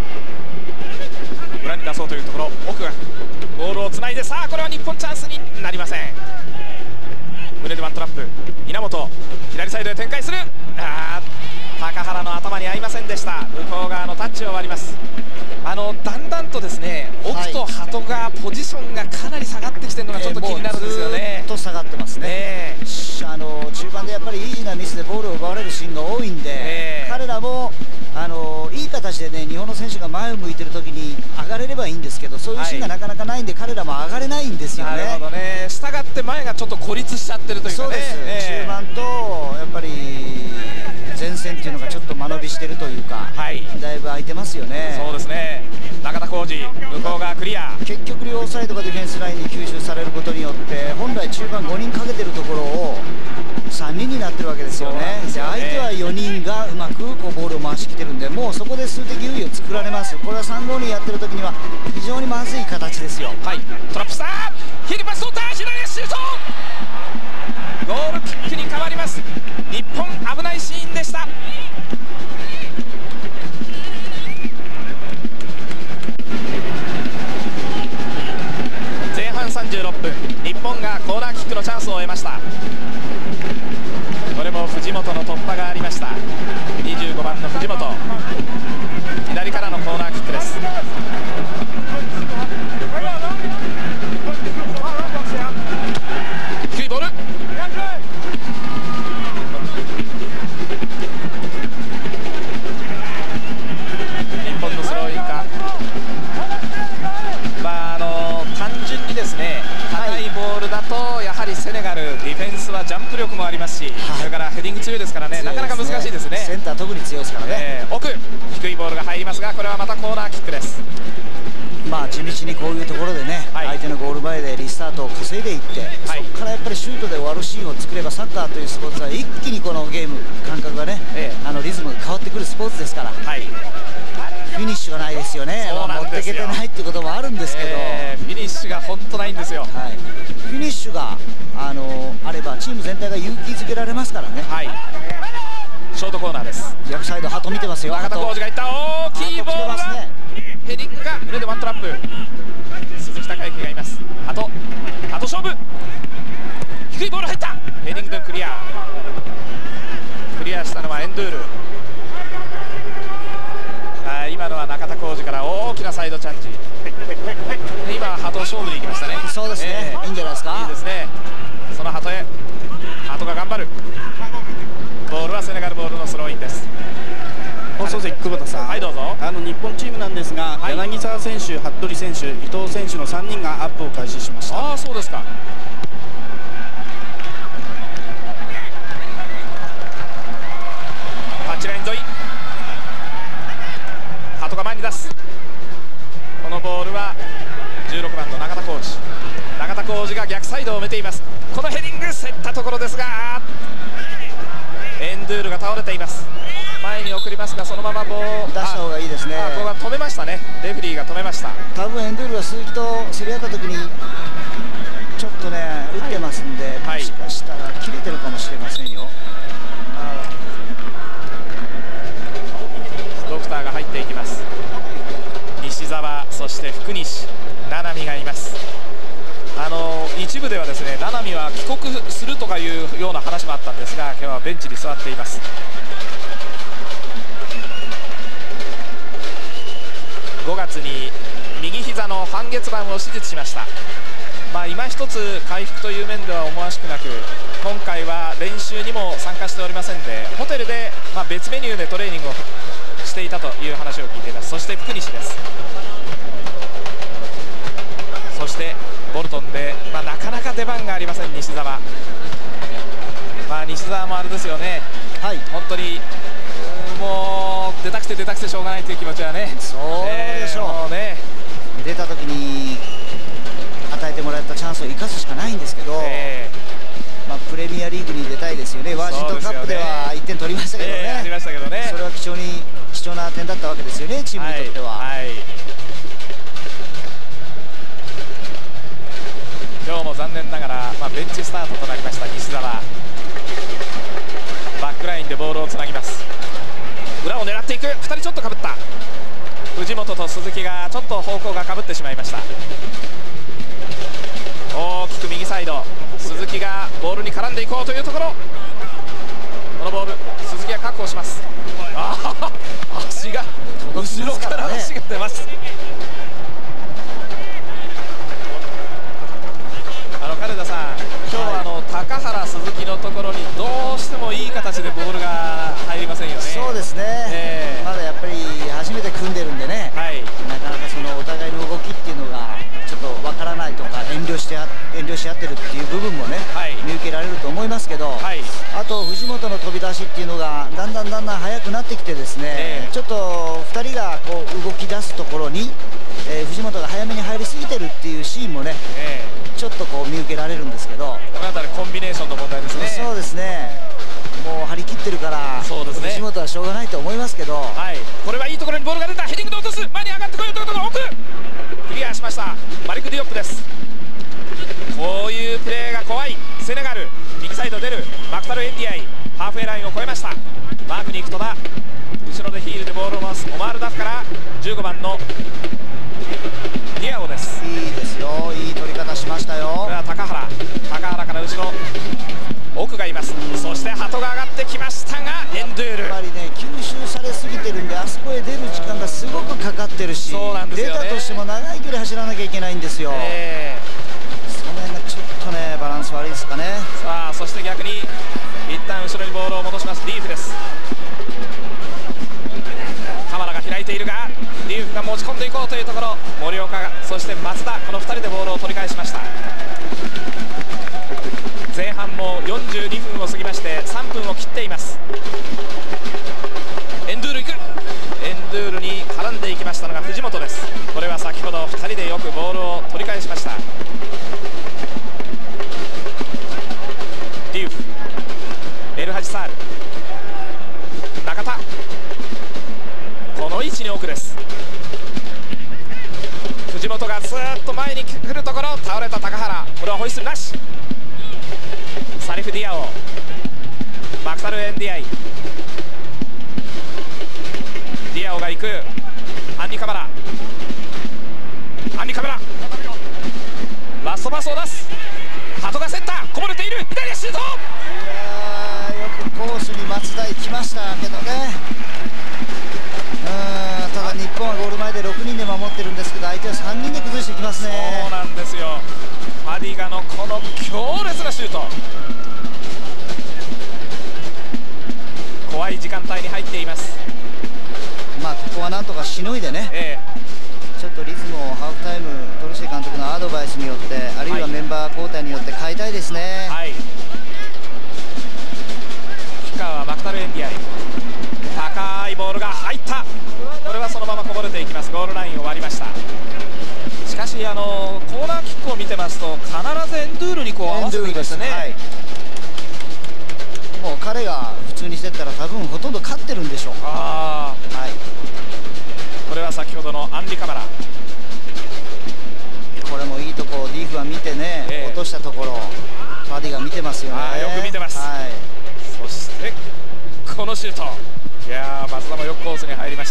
裏に出そうというところ、奥がボールをつないで、さあこれは日本チャンスになりません。胸でワントラップ。稲本左サイドへ展開する。あ高原の頭に合いませんでした。向こう側のタッチを割ります。あのだんだんとですね、奥と鳩がポジションがかなり下がってきてるのがちょっと気になるんですよね。 ずっと下がってますね、えー、あの中盤でやっぱりイージーなミスでボールを奪われるシーンが多いんで、えー、彼らもあのいい形でね日本の選手が前を向いてる時に上がれればいいんですけど、そういうシーンがなかなかないんで、はい、彼らも上がれないんですよね。 なるほどね。したがって前がちょっと孤立しちゃってるというかね。そうです、 えー、中盤とやっぱり前線っていうのがちょっと間延びしてるというか、はい、だいぶ空いてますよね。 そうですね。中田浩二、向こう側クリア。 結局両サイドがディフェンスラインに吸収されることによって、本来中盤ごにんかけてるところをさんにんになってるわけですよね。で相手はよにんがうまくこうボールを回しきてるんで、もうそこで数的優位を作られます。これはさんごにんやってる時には非常にまずい形ですよ。 はい、トラップしたヒリパス取った、左足シュート。ゴールキックに変わります。日本危ないシーンでした。前半さんじゅうろっぷん、日本がコーナーキックのチャンスを得ました。これも藤本の突破がありました。にじゅうごばんの藤本、左からのコーナーキックです。低いボール、日本のスローインか。まああの単純にですね、高いボールだとやはりセネガルディフェンスはジャンプ力もありますし、はい、それからヘディング強いですからね、なかなか難しいですね。 センター特に強いですからね、 えー、奥低いボールが入りますが、これはまたコーナーキックです。 まあ地道にこういうところでね、はい、相手のゴール前でリスタートを稼いでいって、はい、そこからやっぱりシュートで終わるシーンを作れば、サッカーというスポーツは一気にこのゲーム感覚がね、ええ、あのリズムが変わってくるスポーツですから、はい、フィニッシュがないですよね。持っていけてないっていうこともあるんですけど、 えー、フィニッシュが本当ないんですよ。はい、 フィニッシュがあのあればチーム全体が勇気づけられますからね。はい、 ショートコーナーです。 逆サイドハト見てますよ。 中田浩二がいった。大きいボールが、ね、ヘディングが胸でワントラップ。鈴木孝之がいます。ハトハト勝負、低いボール入った。ヘディングでクリア。クリアしたのはエンドゥール。あ今のは中田浩二から大きなサイドチャンジ。今はハト勝負に行きましたね。 そうですね、えー、いいんじゃないですか。 いいですね。そのハトへ、ハトが頑張る。ボールはセネガルボールのスローインです。 放送席久保田さん、はい、どうぞ。あの日本チームなんですが、はい、柳沢選手、服部選手、伊藤選手のさんにんがアップを開始しました。 ああ、そうですか。タッチライン沿い、ハトが前に出す。 ています。このヘディング競ったところですが、エンドゥールが倒れています。前に送りますが、そのままボール出した方がいいですね。 ここは止めましたね。レフェリーが止めました。 多分エンドゥールは鈴木と競り合った時にちょっとね打ってますんで、はい、もしかしたら切れてるかもしれませんよ。 ドクターが入っていきます。西澤、そして福西、七海がいます。あの一部ではですね、七海は帰国するとかいうような話もあったんですが、今日はベンチに座っています。ごがつに右膝の半月板を手術しました。まあ、今一つ回復という面では思わしくなく、今回は練習にも参加しておりませんで、ホテルでまあ別メニューでトレーニングをしていたという話を聞いています。そして福西です。そしてボルトンで、まあ、なかなか出番がありません西澤。まあ、西澤もあれですよね、はい、本当にもう出たくて出たくてしょうがないという気持ちはね、 そうでしょう、えー、ね、出た時に与えてもらったチャンスを生かすしかないんですけど、えーまあ、プレミアリーグに出たいですよね。ワシントンカップではいってん取りましたけどね、えー、ありましたけどね、それは貴重に貴重な点だったわけですよね、チームにとっては。はいはい、 今日も残念ながら、まあ、ベンチスタートとなりました西澤。バックラインでボールをつなぎます。裏を狙っていく。ふたりちょっとかぶった。藤本と鈴木がちょっと方向がかぶってしまいました。大きく右サイド、鈴木がボールに絡んでいこうというところ、このボール鈴木が確保します。あ足が後ろから足が出ます。あの金田さん、今日はあの高原、鈴木のところにどうしてもいい形でボールが入りませんよね。 そうですね、えー、まだやっぱり初めて組んでるんでね、はい、なかなかそのお互いの動きっていうのがちょっとわからないとか、遠慮して遠慮し合ってるっていう部分もね、はい、見受けられると思いますけど、はい、あと藤本の飛び出しっていうのがだんだんだんだん速くなってきてですね、えー、ちょっとふたりがこう動き出すところに、えー、藤本が早めに入りすぎてるっていうシーンもね、えー、ちょっとこう見受けられるんですけど、 この辺りコンビネーションの問題ですね。 そうですね、もう張り切ってるから、そうですね、藤本はしょうがないと思いますけど、 はい、これはいいところにボールが出た。ヘディングで落とす。前に上がってこようというところ、奥クリアしました。マリク・ディオップです。こういうプレーが怖いセネガル。右サイド出るマクタル・エンディアイ、ハーフウェイラインを越えました。マークに行くとだ、後ろでヒールでボールを回すオマール・ダフからじゅうごばんのディアゴです。 いいですよ、いい取り方しましたよ。 これは高原、高原から後ろ奥がいます。そして鳩が上がってきましたが、エンドゥールやっぱりね、吸収されすぎてるんで、あそこへ出る時間がすごくかかってるし、そうなんですよね、出たとしても長い距離走らなきゃいけないんですよ、えー、その辺がちょっとねバランス悪いですかね。 さあ、そして逆に一旦後ろにボールを戻します。リーフです。鎌田が開いているが、リーフが持ち込んでいこうというところ、森岡が、そして松田、このふたりでボールを取り返しました。前半もよんじゅうにふんを過ぎましてさんぷんを切っています。エンドゥール行く。エンドゥールに絡んでいきましたのが藤本です。これは先ほどふたりでよくボールを取り返しました。ディウフ、エルハジサール、中田、この位置に奥です。藤本がずーっと前に来るところ、倒れた高原、これはホイッスルなし。サリフ・ディアオ、マクタル・エンディアイ、ディアオが行く。アンリカマラ、アンリカマラ、ラストパスを出す。鳩がセンター、こぼれている。左足シュート。いやー、よくコースに松田行きましたけどね。うん、ただ日本はゴール前でろくにんで守ってるんですけど、相手はさんにんで崩していきますね。 そうなんですよ。パディガのこの強烈なシュート、怖い時間帯に入っています。 まあここはなんとかしのいでね、ええ、ちょっとリズムをハーフタイムトルシエ監督のアドバイスによって、あるいはメンバーですね、はい、もう彼が普通にしてったら多分ほとんど勝ってるんでしょう。あ、はい、 これは先ほどのアンリカマラ、 これもいいとこディーフは見てね、えー、落としたところファディが見てますよね。 よく見てます、はい、そしてこのシュート、いやー松田もよくコースに入りました。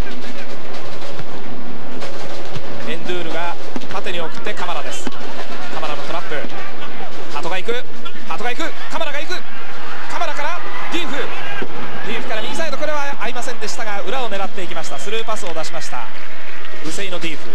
エンドゥールが縦に送ってカマラです。カマラのトラップ、ハトが行く、ハトが行く、カマラが行く、カマラからディーフ、ディーフから右サイド、これは合いませんでしたが裏を狙っていきました。スルーパスを出しましたウセイノ・ディーフ。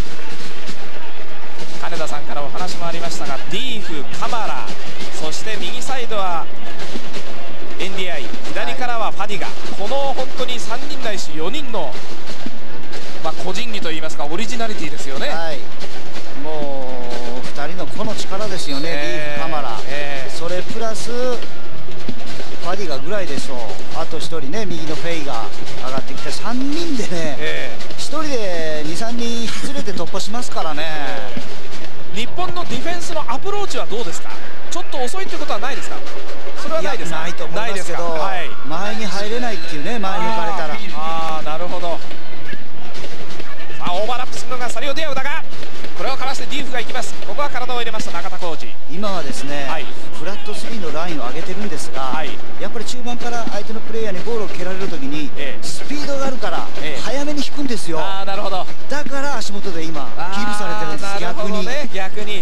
金田さんからお話もありましたが、ディーフ、カマラ、そして右サイドはエンディアイ、左からはファディガ、この本当にさんにんないしよにんの、まあ、個人技といいますかオリジナリティですよね、はい、 もうふたりの個の力ですよね、えー、ディーフ、カマラ、えー、それプラスファディガぐらいでしょう。あとひとりね、右のフェイが上がってきてさんにんでね、えー、ひとりでにさんにん引き連れて突破しますからね、えー、日本のディフェンスのアプローチはどうですか。ちょっと遅いってことはないですか。それはないですか。 ないと思いますけど、はい、前に入れないっていうね、前に抜かれたら。 ああ、なるほど。さあオーバーラップするのがサリオ・ディアウだが、これをかわしてディーフが行きます。ここは体を入れました中田浩二。 今はですね、はい、フラットスリーのラインを上げてるんですが、はい、やっぱり中盤から相手のプレイヤーにボールを蹴られるときに、ええ、スピードがあるから早めに引くんですよ。あ、なるほど。だから足元で今キープされてるんです。逆に、ね、 逆に、はい、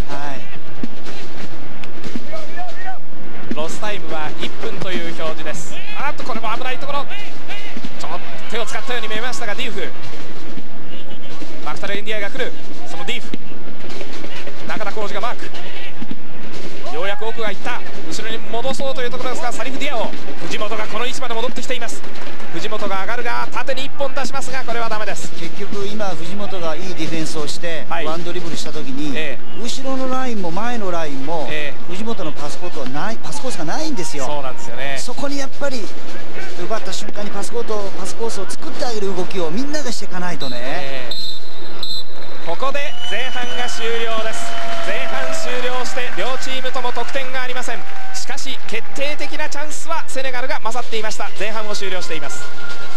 ロスタイムはいっぷんという表示です。あっとこれも危ないところ、ちょっと手を使ったように見えましたがディーフ、マクタル・エンディアイが来る、そのディーフ、中田浩二がマーク、ようやく奥がいった、後ろに戻そうというところですがサリフ・ディアオ、藤本がこの位置まで戻ってきています。藤本が上がるが縦にいっぽん出しますがこれはダメです。 結局今藤本がいいディフェンスをして、はい、ワンドリブルした時に、えー、後ろのラインも前のラインも、えー、藤本のパスコートはない、パスコースがないんですよ。 そうなんですよね。 そこにやっぱり奪った瞬間にパスコートパスコースを作ってあげる動きをみんながしていかないとね、えー、ここで前半が終了です。前半終了して両チームとも得点がありません。しかし決定的なチャンスはセネガルが勝っていました。前半を終了しています。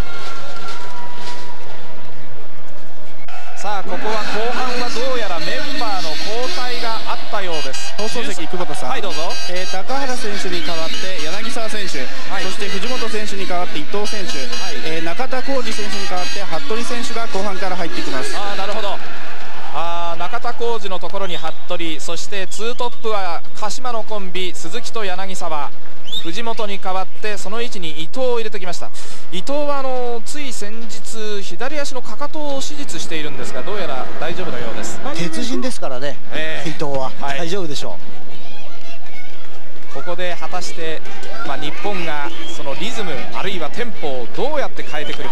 さあここは後半はどうやらメンバーの交代があったようです。 放送席久保田さん、はいどうぞ。えー、高原選手に代わって柳沢選手、はい、そして藤本選手に代わって伊藤選手、はい、えー、中田浩二選手に代わって服部選手が後半から入ってきます。 あ、なるほど。あ、中田浩二のところに服部、そしてツートップは鹿島のコンビ鈴木と柳沢、藤本に代わってその位置に伊藤を入れてきました。伊藤はあのつい先日左足のかかとを手術しているんですがどうやら大丈夫のようです。 鉄人ですからね、えー、伊藤は、はい、大丈夫でしょう。ここで果たして、まあ、日本がそのリズムあるいはテンポをどうやって変えてくるか。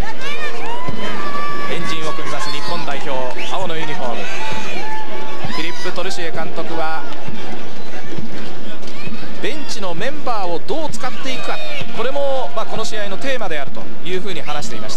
エンジンを組みます日本代表、青のユニフォーム。フィリップ・トルシエ監督はベンチのメンバーをどう使っていくか、これもまあこの試合のテーマであるというふうに話していました。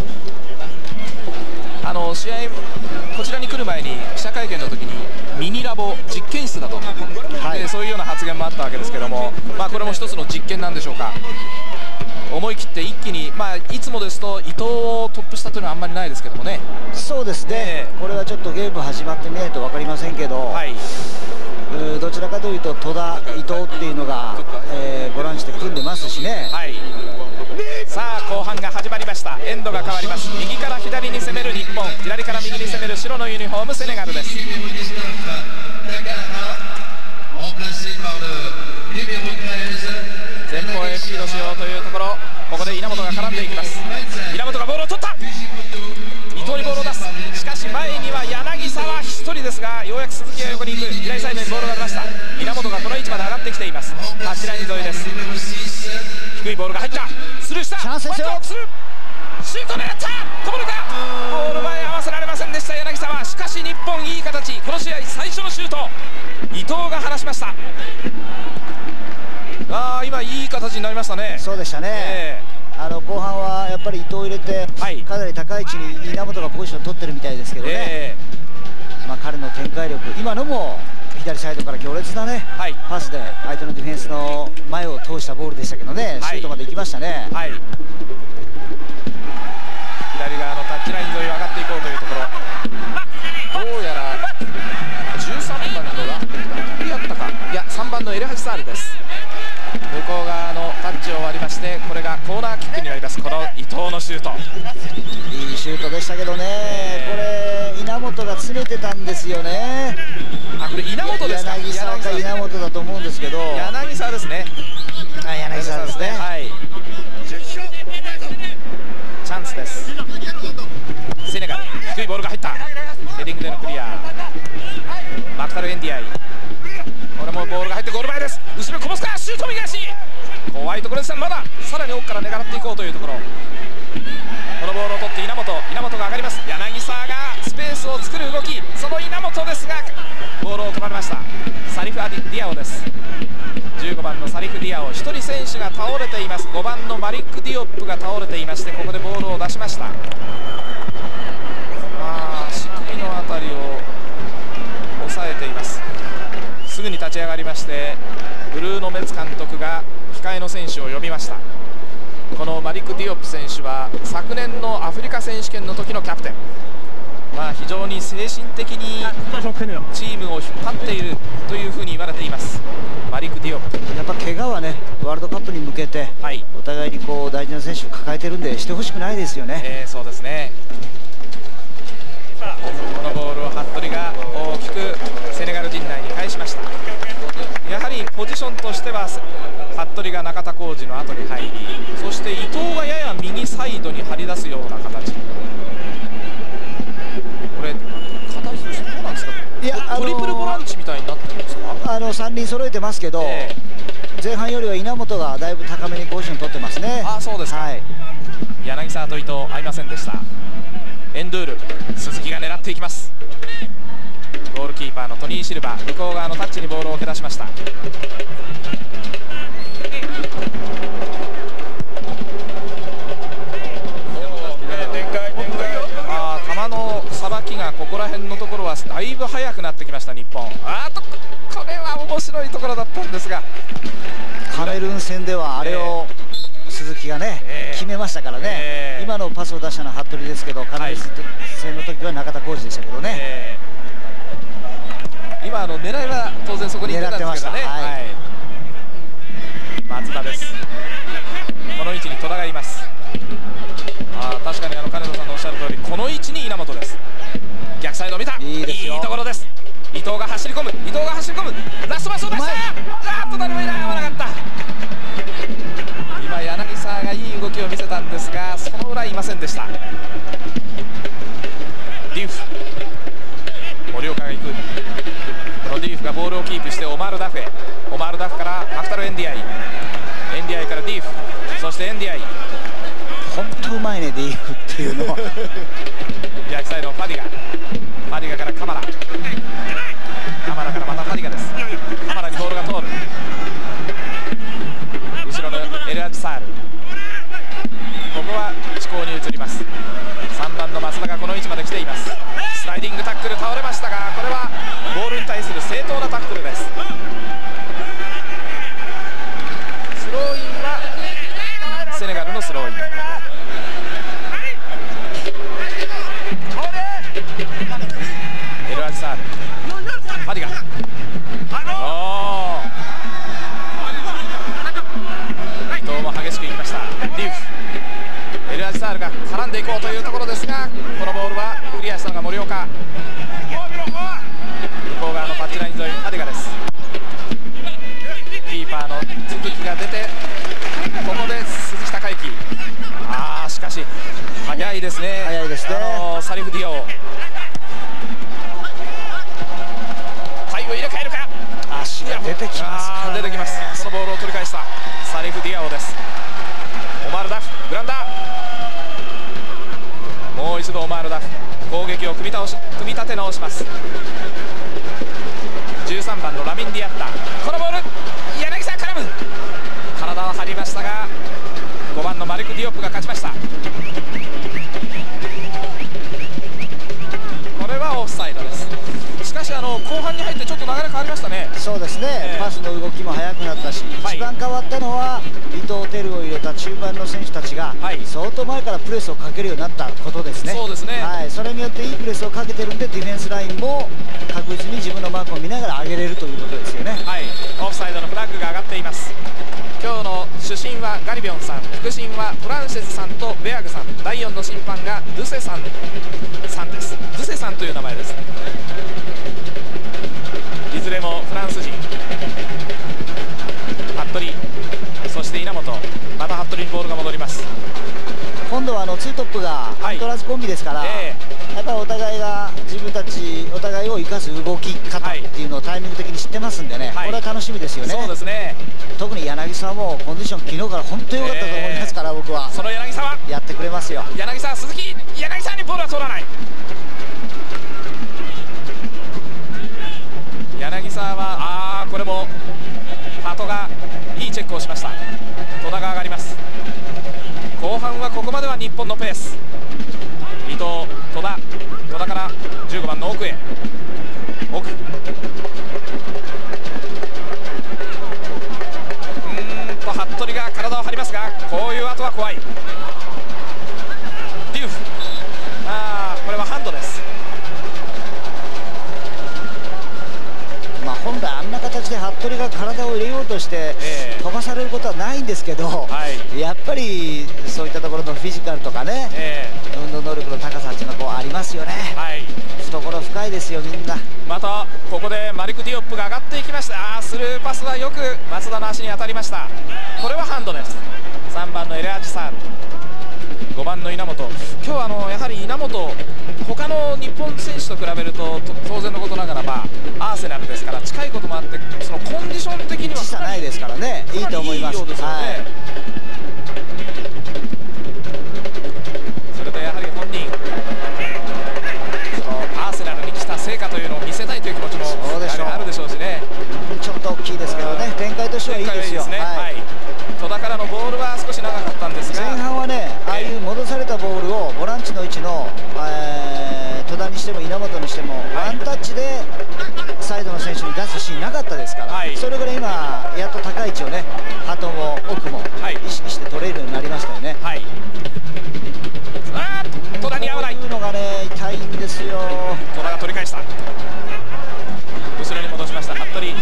あの試合こちらに来る前に記者会見の時にミニラボ実験室だと、はい、でそういうような発言もあったわけですけども、まあ、これも一つの実験なんでしょうか。思い切って一気に、まあ、いつもですと伊藤をトップ下というのはあんまりないですけどもね。 そうですね、えー、これはちょっとゲーム始まってみないと分かりませんけど、はい、どちらかというと戸田、伊藤っていうのが、えー、ボランチで組んでますしね、はい、 さあ後半が始まりました。エンドが変わります。右から左に攻める日本、左から右に攻める白のユニフォームセネガルです。前方へフィードしようというところ、ここで稲本が絡んでいきます。稲本がボールを取った、伊藤にボールを出す。しかし前には柳沢ひとりですが、ようやく鈴木が横に行く。左サイドにボールが出ました。稲本がこの位置まで上がってきています。タッチライン沿いです。低いボールが入った、スルーした、 チャンスですよ。 シュート狙った、こぼれた、ボール前合わせられませんでした柳沢。しかし日本いい形、この試合最初のシュート伊藤が離しました。あー今いい形になりましたね。 そうでしたね、えー、あの後半はやっぱり伊藤を入れて、はい、かなり高い位置に稲本がポジションを取ってるみたいですけどね、えー、まあ彼の展開力、今のも左サイドから強烈なね、はい、パスで相手のディフェンスの前を通したボールでしたけどね、シュートまで行きましたね。はい、 左側のタッチライン沿いを上がっていこうというところ、どうやらじゅうさんばんのラフやったか、いやさんばんのエルハジサールです。向こう側のタッチを割りまして、これがコーナーキックになります。この伊藤のシュート、 いいシュートでしたけどね、えー、これ稲本が詰めてたんですよね。 あ、これ稲本ですか。 柳沢か稲本だと思うんですけど、 柳沢ですね。 あ、柳沢ですね。はい、 チャンスです。セネガル、低いボールが入った。ヘディングでのクリア、マクタル・エンディアイ、これもボールが入ってゴール前です。後ろこぼすか、シュート右足、怖いところですが、まださらに奥から狙っていこうというところ。このボールを取って稲本、稲本が上がります。柳沢がスペースを作る動き、その稲本ですがボールを止まりました。サリフ・ディアオです。じゅうごばんのサリフ・ディアオ、ひとり選手が倒れています。ごばんのマリック・ディオップが倒れていまして、ここでボールを出しました。足首のあたりを抑えています。すぐに立ち上がりまして、ブルーノ・メツ監督が控えの選手を呼びました。このマリック・ディオップ選手は昨年のアフリカ選手権の時のキャプテン、まあ、非常に精神的にチームを引っ張っているというふうに言われています。マリック・ディオップ、 やっぱ怪我はね、ワールドカップに向けて、はい、お互いにこう大事な選手を抱えてるんでしてほしくないですよね。 えー、そうですね。このボールを服部が大きくセネガル陣内に返しました。やはりポジションとしては服部が中田浩二の後に入り、そして伊藤がやや右サイドに張り出すような形。これ片肘どうなんですか。いや、トリプルボランチみたいになってるんですか。 あのさんにん揃えてますけど、えー、前半よりは稲本がだいぶ高めにポジション取ってますね。 あ、そうですか。はい、柳沢と伊藤合いませんでした。エンドゥール、鈴木が狙っていきます。ゴールキーパーのトニー・シルバー、向こう側のタッチにボールを蹴出しました。あ、球のさばきがここら辺のところはだいぶ速くなってきました日本。あーと、これは面白いところだったんですが、 カメルーン戦ではあれを、えー鈴木がね、えー、決めましたからね、えー、今のパスを出したのは服部ですけど、カメルーン戦の時は中田浩二でしたけどね、えー、今あの狙いは当然そこに行ってたんですけどね。はい、はい、松田です。この位置に戸田がいます。あ、確かにあの金野さんのおっしゃる通り、この位置に稲本です。逆サイドを見た、いいですよ、いいところです。伊藤が走り込む、伊藤が走り込む、ラストパスを出した。あーっと、誰もいない、合わなかった。今柳沢がいい動きを見せたんですが、その裏いませんでした。ディーフ、森岡が行く。このディーフがボールをキープしてオマール・ダフェ、オマール・ダフからマクタル・エンディアイ、エンディアイからディーフ、そしてエンディアイ。 本当うまいね、ディーフっていうのは。 逆サイドのファディガ、ファディガからカマラ、カマラからまたファディガです。カマラにボールが通る。後ろのエルアジサール、ここは地高に移ります。さんばんの増田がこの位置まで来ています。スライディングタックル倒れましたが、これはボールに対する正当なタックルです。スローインはセネガルのスローイン。エルアジサール、ファディガ、おー、伊藤も激しくいきました。ディーフ、エルアジサールが絡んでいこうというところですが、このボールはクリアしたのが森岡。向こう側のタッチライン沿い、ファディガです。キーパーの都築が出て、ここで鈴木孝之。あー、しかし速いですね。 速いですね。 あのー、サリフ・ディオ、体を入れ替えるか。 足が出てきますからね。 出てきます。そのボールを取り返したサリフ・ディアオです。オマール・ダフ、グランダー、もう一度オマール・ダフ、攻撃を組み倒し組み立て直します。じゅうさんばんのラミン・ディアッタ、このボール柳沢絡む、体は張りましたがごばんのマリク・ディオップが勝ちました。これはオフサイドです。しかしあの後半に入ってちょっと流れ変わりました。 変わったのは伊藤輝を入れた中盤の選手たちが相当前からプレスをかけるようになったことですね。 そうですね、 はい、それによっていいプレスをかけてるんで、ディフェンスラインも確実に自分のマークを見ながら上げれるということですよね。 はい、オフサイドのフラッグが上がっています。今日の主審はガリビョンさん、副審はフランシェズさんとベアグさん、だいよんの審判がドゥセさんさんです。ドゥセさんという名前です。いずれもフランス人。服部、そして稲本、また服部にボールが戻ります。 今度はあのツートップがアントラーズコンビですから、はい、えー、やっぱりお互いが自分たちお互いを生かす動き方っていうのをタイミング的に知ってますんでね、はい、これは楽しみですよね。 そうですね。 特に柳沢もコンディション昨日から本当に良かったと思いますから、えー、僕はその柳沢やってくれますよ。 柳沢、鈴木、柳沢にボールは通らない。柳沢はあーこれもハトがいいチェックをしました。戸田が上がります。後半はここまでは日本のペース。伊藤、戸田、戸田からじゅうごばんの奥へ、奥、うーんと服部が体を張りますが、こういう後は怖い。デューフ、あーこれはハンドです。 まあ本来あんな形で服部が体を入れようとして、えー、飛ばされることはないんですけど、はい、やっぱりそういったところのフィジカルとかね、えー、運動能力の高さっていうのがこうありますよね。はい、懐深いですよ、みんな。 またここでマリク・ディオップが上がっていきました。あースルーパスはよく松田の足に当たりました。これはハンドです。さんばんのエルアジサール、ごばんの稲本。今日はあのやはり稲本、他の日本選手と比べると当然のことながら、まあ、アーセナルですから近いこともあって、そのコンディション的には時差ないですからね、いいと思います。いいようですよね。はい、 それでやはり本人、そのアーセナルに来た成果というのを見せたいという気持ちもあるでしょうしね。 ちょっと大きいですけどね、展開としてはいいですよ。 戸田からのボールは少し長かったんですが、 前半はね、ああいう戻されたボールをボランチの位置の、えー、戸田にしても稲本にしても、はい、ワンタッチでサイドの選手に出すシーンなかったですから、はい、それぐらい今やっと高い位置をね、鳩も奥も意識して取れるようになりましたよね。はい、あー戸田に合わない。こういうのがね痛いんですよ。 戸田が取り返した。後ろに戻しました服部。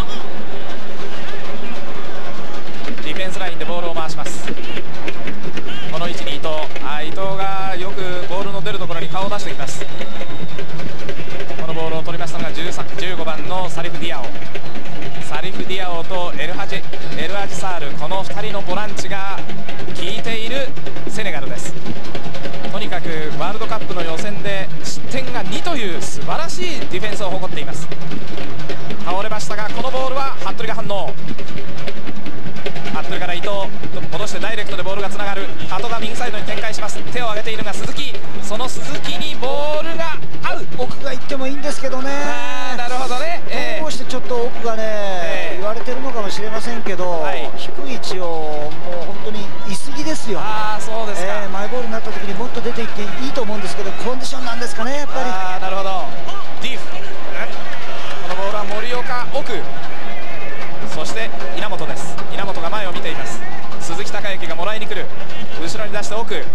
ディフェンスラインでボールを回します。この位置に伊藤、あ伊藤がよくボールの出るところに顔を出してきます。このボールを取りましたのがじゅうさん、じゅうごばんのサリフ・ディアオ。サリフ・ディアオとエルハジエルアジサール、このふたりのボランチが効いているセネガルです。とにかくワールドカップの予選で失点がにという素晴らしいディフェンスを誇っています。倒れましたが、このボールは服部が反応。服部から伊藤、戻してダイレクトでボールがつながる。鳩が右サイドに展開します。手を挙げているが鈴木、その鈴木にボールが合う。 奥が行ってもいいんですけどね。 あーなるほどね、 えー、どうしてちょっと奥がね、えー、言われてるのかもしれませんけど、はい、低い位置をもう本当にいすぎですよ。 あーそうですか、 えー、マイボールになった時にもっと出ていっていいと思うんですけど、コンディションなんですかね、やっぱり。 あーなるほど。ディーフ、このボールは森岡奥、そして稲本です。稲本が前を見ています。鈴木孝之がもらいに来る。後ろに出して奥、うーん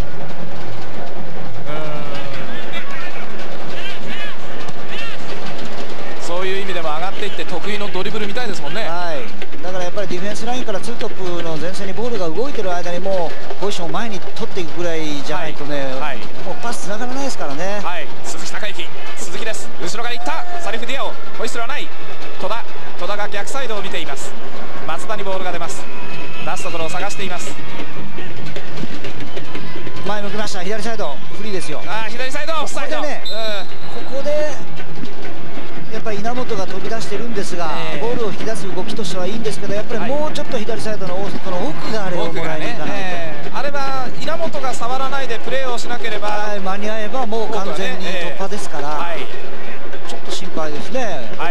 そういう意味でも上がっていって得意のドリブルみたいですもんね。 はい、だからやっぱりディフェンスラインからツートップの前線にボールが動いてる間にもうポジションを前に取っていくぐらいじゃないとね、はいはい、もうパスつながらないですからね。 はい、鈴木孝之、鈴木です。後ろからいったサリフ・ディアオ、ホイッスルはない。戸田、戸田が逆サイドを見ています。松田にボールが出ます。出すところを探しています。 前向きました。左サイドフリーですよ。 あ左サイドオフサイド。ここでね、 うん、ここでやっぱり稲本が飛び出してるんですが、えー、ボールを引き出す動きとしてはいいんですけど、やっぱりもうちょっと左サイドの大外の奥があれをもらいに行かないと、ねえー、 あれは稲本が触らないでプレーをしなければ、 はい、間に合えばもう完全に突破ですから、ねえーはい、ちょっと心配ですね、はい、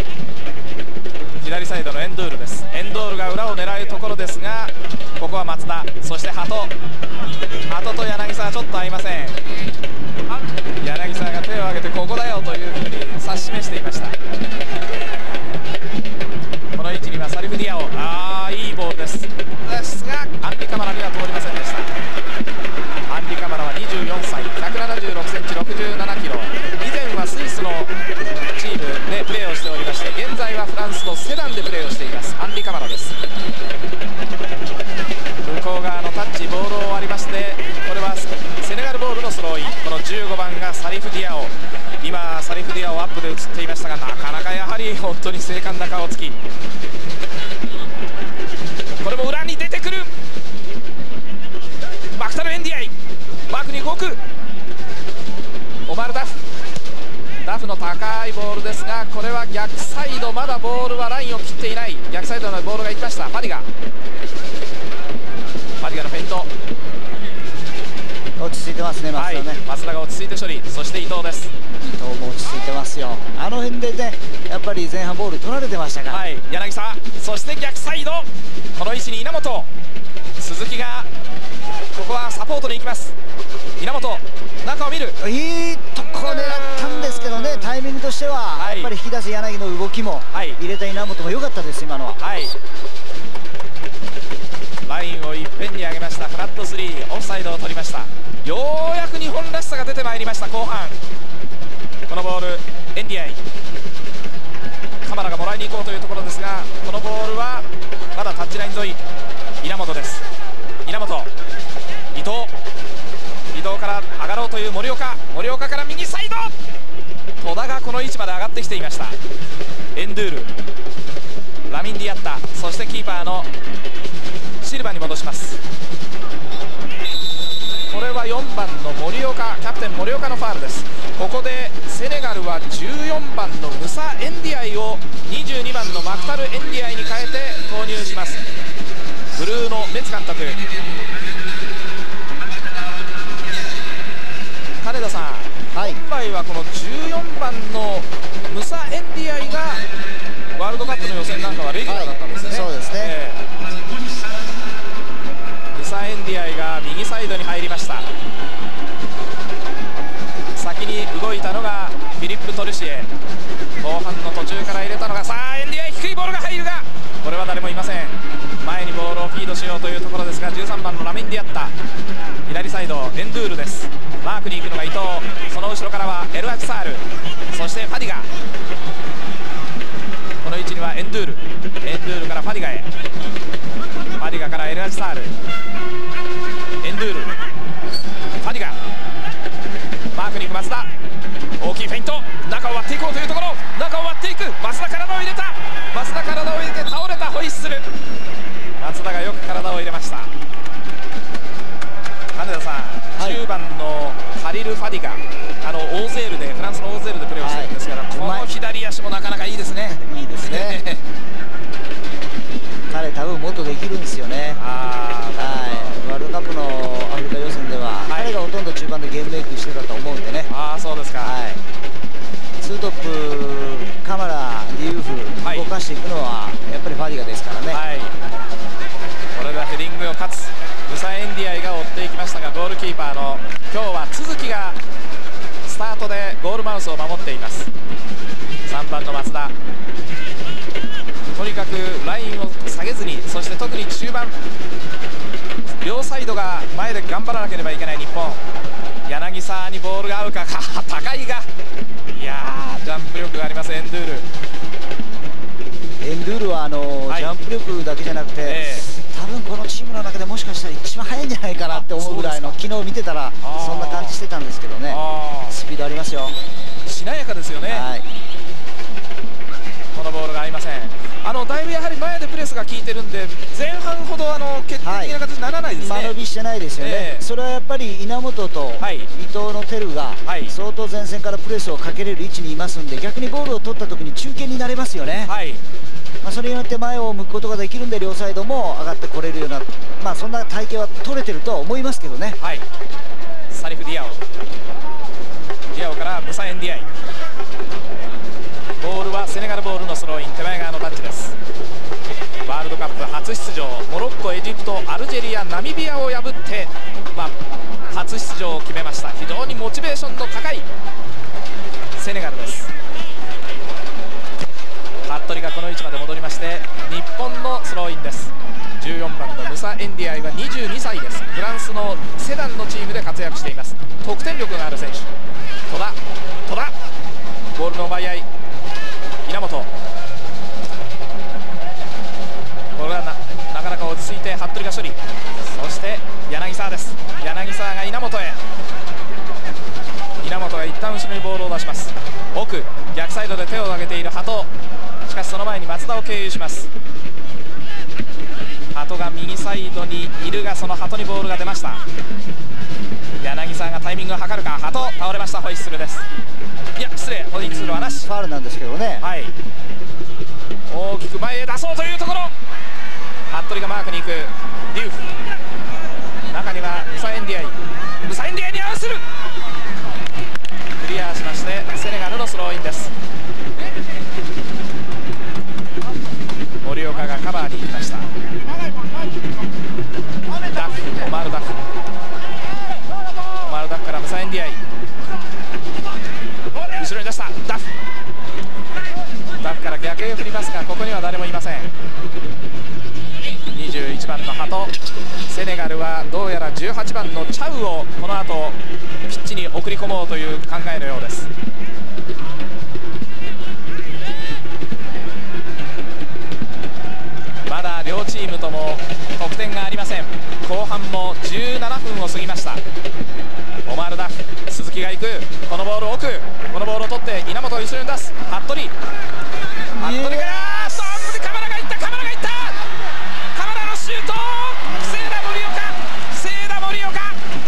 左サイドのエンドゥールです。エンドゥールが裏を狙うところですが、ここは松田、そして鳩鳩と柳沢はちょっと合いません。柳沢が手を挙げてここだよというふうに指し示していました。この位置にはサリフ・ディアオ、あーいいボーリフディアをアップで映っていましたが、なかなかやはり本当に精悍な顔つき。これも裏に出てくるマクタル・エンディアイ、マークに動くオマール・ダフ。ダフの高いボールですが、これは逆サイド、まだボールはラインを切っていない。逆サイドのボールが行きました。ファディガ、ファディガのフェイント、 落ち着いてますね、松田ね、はい、 松田が落ち着いて処理。そして伊藤です。 伊藤も落ち着いてますよ。あの辺でね、やっぱり前半ボール取られてましたから、 はい、柳沢、そして逆サイド、この位置に稲本、鈴木がここはサポートに行きます。稲本、中を見る、 いいとこ狙ったんですけどね、タイミングとしては、はい、やっぱり引き出す柳の動きも、はい、入れた稲本も良かったです、今のは。 はい、ラインをいっぺんに上げました。フラットスリー、オフサイドを取りました。ようやく日本らしさが出てまいりました。後半、このボール、エンディアイ、鎌田がもらいに行こうというところですが、このボールはまだタッチライン沿い、稲本です。稲本、伊藤、伊藤から上がろうという森岡、森岡から右サイド、戸田がこの位置まで上がってきていました。エンドゥール、ラミン・ディアッタ、そしてキーパーのシルバに戻します。これはよんばんの森岡、キャプテン森岡のファウルです。ここでセネガルはじゅうよんばんのムサ・エンディアイをにじゅうにばんのマクタル・エンディアイに変えて投入します。ブルーのメツ監督。金田さん、はい、本来はこのじゅうよんばんのムサ・エンディアイがワールドカップの予選なんかはレギュラーだったんですね。はい、 そうですね、えー、ムサ・エンディアイが右サイドに入りました。先に動いたのがフィリップ・トルシエ、後半の途中から入れたのが、さあエンディアイ、低いボールが入るが、これは誰もいません。前にボールをフィードしようというところですが、じゅうさんばんのラミン・ディアッタ、左サイドエンドゥールです。マークに行くのが伊藤、その後ろからはエルアクサール、そしてファディガ、この位置にはエンドゥール、エンドゥールからファディガへ、ファディガからエルアクサール、エンドゥール、ファディガ、マークに行く松田、大きいフェイント、中を割っていこうというところ、中を割っていく、松田体を入れた、松田体を入れて倒れた、ホイッスル、松田がよく体を入れました。金田さん、はい、じゅうばんのハリル・ファディガ、あのオーゼールで、フランスのオーゼールでプレーをしているんですから、はい、この左足もなかなかいいですね。 いいですね彼多分もっとできるんですよね。あ、はい、ワールドカップのアフリカ予選では、はい、彼がほとんど中盤でゲームメイクしてたと思うんでね。 あ、そうですか、はい、 ツートップ、カマラ、ディウーフ動かしていくのはやっぱりファディガですからね。はい、 これがヘディングを勝つムサ・エンディアイが追っていきましたが、ゴールキーパーの今日は都築がスタートでゴールマウスを守っています。さんばんの松田、とにかくラインを下げずに、そして特に中盤両サイドが前で頑張らなければいけない日本。柳沢にボールが合うか、高いが、いやー、ジャンプ力があります。エンドゥール、 エンドゥールはあの、はい、ジャンプ力だけじゃなくて、えー、多分このチームの中でもしかしたら一番速いんじゃないかなって思うぐらいの、昨日見てたらそんな感じしてたんですけどね。スピードありますよ、 しなやかですよね。はい、このボールが合いません。あのだいぶやはり前でプレスが効いてるんで、前半ほどあの決定的な形にならないですね。 間延びしてないですよね、えー、それはやっぱり稲本と伊藤のテルが相当前線からプレスをかけれる位置にいますんで、逆にボールを取った時に中堅になれますよね。はい、まあそれによって前を向くことができるんで、両サイドも上がってこれるような、まあそんな体型は取れてるとは思いますけどね。はい、 サリフ・ディアオ、ディアオからムサ・エンディアイ、ボールはセネガルボールのスローイン、手前側のタッチです。ワールドカップ初出場、モロッコ、エジプト、アルジェリア、ナミビアを破って、まあ、初出場を決めました。非常にモチベーションの高いセネガルです。服部がこの位置まで戻りまして、日本のスローインです。じゅうよんばんのムサ・エンディアイはにじゅうにさいです。フランスのセダンのチームで活躍しています。得点力がある選手。戸田、戸田、ボールの奪い合い、稲本、これは な, なかなか落ち着いて服部が処理、そして柳沢です。柳沢が稲本へ、稲本が一旦後ろにボールを出します。奥、 前に松田を経由します。鳩が右サイドにいるが、その鳩にボールが出ました。柳沢がタイミングを測るか。鳩倒れました。ホイッスルです。いや失礼、ホイッスルはなし。 ファウルなんですけどね。 はい、大きく前へ出そうというところ、服部がマークに行く。デューフ、中にはムサエンディアイ、ムサエンディアイに合わせる。クリアしましてセネガルのスローインです。森岡がカバーに行きました。ダフ、オマールダフ、オマールダフからムサエンディアイ、後ろに出したダフ、ダフから逆へ振りますが、ここには誰もいません。にじゅういちばんの鳩、セネガルはどうやらじゅうはちばんのチャウをこの後ピッチに送り込もうという考えのようです。まだ両チームとも得点がありません。後半もじゅうななふんを過ぎました。オマールダフ、鈴木が行く、このボール奥、このボールを取って稲本を後ろに出す。服部、服部からストーンでカメラが行った、カメラが行った、カメラのシュート、清田森岡、清田森岡、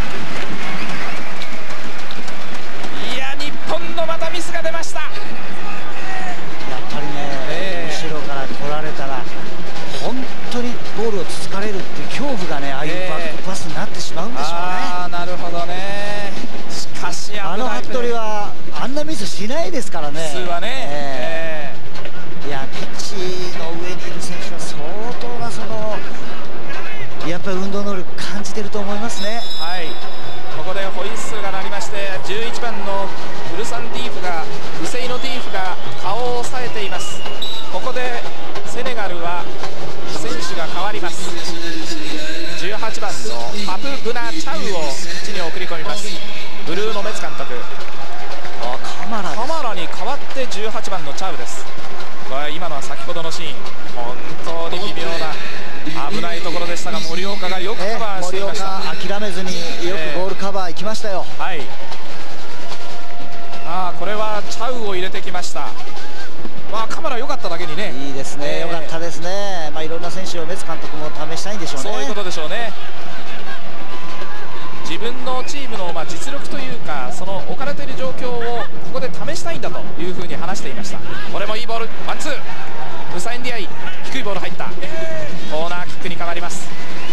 いや日本のまたミスが出ました。やっぱりね、えー、後ろから来られたら本当にボールをつつかれるっていう恐怖がね、ああいうバックパスになってしまうんでしょうね。 あー、なるほどね。しかしあの服部はあんなミスしないですからね、 普通はね。えー、いやピッチの上にいる選手は相当なそのやっぱり運動能力感じてると思いますね。 はい、ここでホイッスルが鳴りまして、じゅういちばんのウルサンディーフが、ウセイノディーフが顔を押さえています。ここでセネガルは選手が変わります。じゅうはちばんのパプブナ・チャウをピッチに送り込みます。ブルーノ・メツ監督。 あ、カマラです。 カマラに代わってじゅうはちばんのチャウです。これ今のは先ほどのシーン、本当に微妙な危ないところでしたが、森岡がよくカバーしていました。 森岡諦めずによくゴールカバー行きましたよ。 えー、はい、あー、これはチャウを入れてきました。まあ、カメラ良かっただけにね、 いいですね、良、えー、かったですね。まあ、いろんな選手をメツ監督も試したいんでしょうね。 そういうことでしょうね。自分のチームのまあ実力というか、その置かれている状況をここで試したいんだというふうに話していました。これもいいボール、ワンツー、ムサエンディアイ、低いボール入った。コーナーキックに変わります。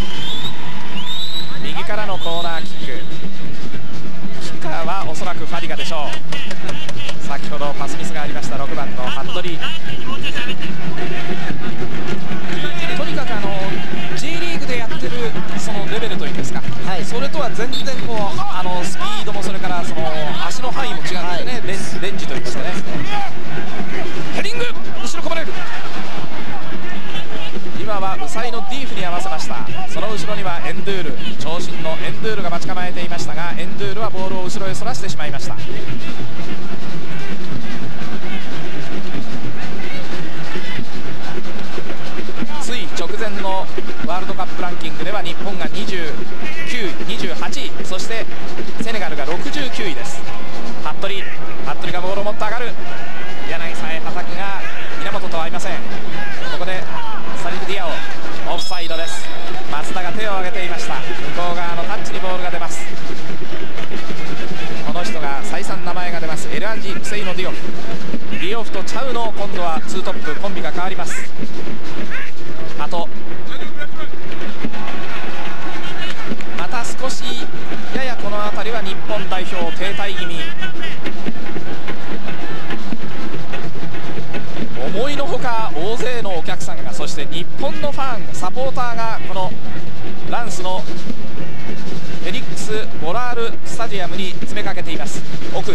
右からのコーナーキック、キッカーはおそらくファディガでしょう。先ほどパスミスがありましたろくばんの服部。とにかくあの J リーグでやってるそのレベルというんですか、はい、それとは全然こうあのスピードもそれからその足の範囲も違うんですよね、はい、レンレンジといいますかね。ヘディング、後ろこぼれる。今はウサイのディーフに合わせました。その後ろにはエンドゥール、長身のエンドゥールが待ち構えていましたが、エンドゥールはボールを後ろへそらしてしまいました。つい直前のワールドカップランキングでは日本がにじゅうきゅうい、にじゅうはちい、そしてセネガルがろくじゅうきゅういです。服部、服部がボールを持って上がる。柳沢へはたくが稲本とは合いません。ここでサリフ・ディアオ、オフサイドです。松田が手を挙げていました。向こう側のタッチにボールが出ます。この人が再三名前が出ます。エルアンジ・ウセイノ・ディオフ、ディオフとチャウの今度はツートップコンビが変わります。あとまた少しややこの辺りは日本代表停滞気味。思いのほか大勢のお客さんが、そして日本のファン、サポーターがこのランスのフェニックス・ボラールスタジアムに詰めかけています。奥、え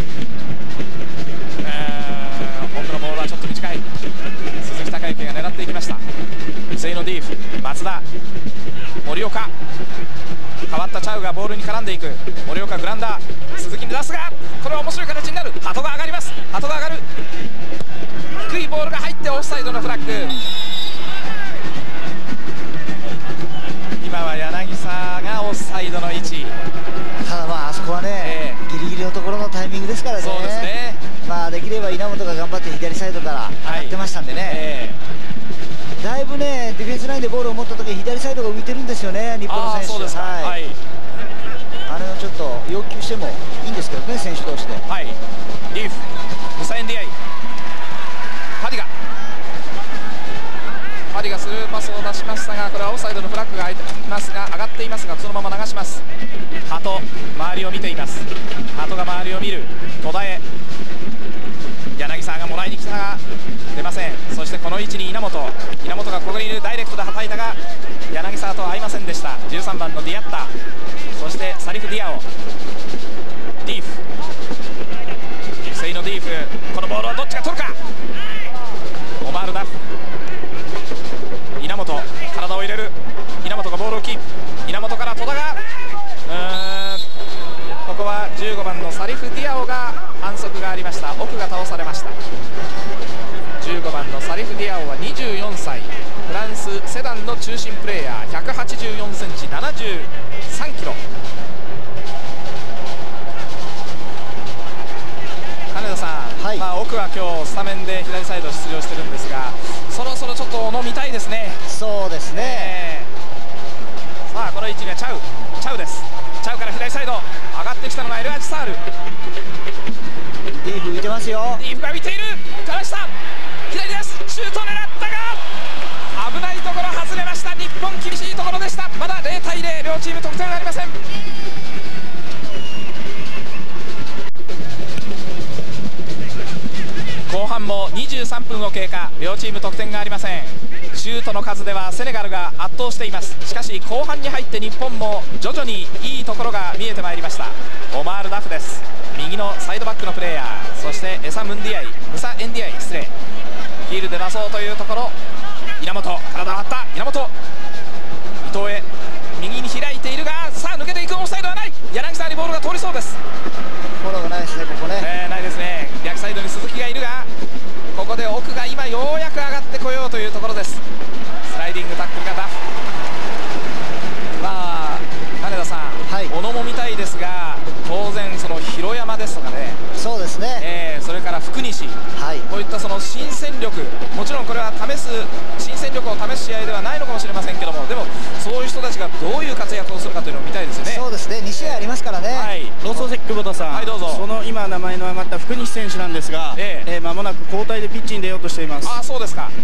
ー、奥のボールはちょっと短い。鈴木孝之が狙っていきました。ウセイノ・ディーフ、松田、森岡、変わったチャウがボールに絡んでいく。森岡グランダー、鈴木に出すが、これは面白い形になる。鳩が上がります。鳩が上がる。低いボールが入ってオフサイドのフラッグ。今は柳沢がオフサイドの位置。 ただまああそこはね、えー、ギリギリのところのタイミングですからね。 そうですね。 まあできれば稲本が頑張って左サイドから上がってましたんでね、はい、えーィフェンスラインでボールを持った時左サイドが浮いてるんですよね、日本の選手。 そうですか。はい、 あれをちょっと要求してもいいんですけどね、選手同士で。 はい、リーフ、ムサエンディアイ、パディガ、パディガスルーパスを出しましたが、これはオフサイドのフラッグが入っていますが、上がっていますが、そのまま流します。ハト、周りを見ています。ハトが周りを見る。戸田へ、柳沢がもらいに来たが出ません。そしてこの位置に稲本、稲本がここにいる。ダイレクトではたいたが柳沢とは合いませんでした。じゅうさんばんのディアッタ、そしてサリフ・ディアオ、ディーフ、育成のディーフ、このボールをどっちが取るか。オマール・ダフ、稲本、体を入れる。稲本がボールをキープ。稲本から戸田が、うーん、ここはじゅうごばんのサリフ・ディアオが反則がありました。奥が倒されました。じゅうごばんのサリフ・ディアオはにじゅうよんさい、フランスセダンの中心プレーヤー、ひゃくはちじゅうよんセンチ、ななじゅうさんキロ。金田さん、はい、まあ、奥は今日スタメンで左サイド出場してるんですが、そろそろちょっと小野見たいですね。 そうですね、 えー、さあこの位置にはチャウ、チャウです。チャウから左サイド上がってきたのがエルアジサール。 ディーフ浮いてますよ。 ディーフが浮いている。かわした、左です。シュートを狙ったが危ないところ外れました。日本厳しいところでした。まだゼロたいゼロ、両チーム得点がありません。後半もにじゅうさんぷんを経過、両チーム得点がありません。シュートの数ではセネガルが圧倒しています。しかし後半に入って日本も徐々にいいところが見えてまいりました。オマール・ダフです。右のサイドバックのプレーヤー、そしてエサ・ムンディアイ、ムサ・エンディアイ、失礼、ヒールで出そうというところ。稲本、体を張った稲本、伊藤へ、右に開いているが、さあ抜けていく。オフサイドはない。柳沢にボールが通りそうです。 フォローがないですね、ここね、 えー、ないですね。逆サイドに鈴木がいるが、ここで奥が今ようやく上がってこようというところです。スライディングタックルがダフ。まあ金田さん、はい、小野も見たいですが、当然その広山ですとかね、 そうですね、 えー、それから福西、はい、こういったその新戦力、もちろんこれは試す新戦力を試す試合ではないのかもしれませんけども、でもそういう人たちがどういう活躍をするかというのを見たいですよね。 そうですね、にしあいありますからね。 はい、放送席久保田さん、はい、どうぞ。その今名前の上がった福西選手なんですが、えーえー、間もなく交代でピッチに出ようとしています。 ああ、そうですか。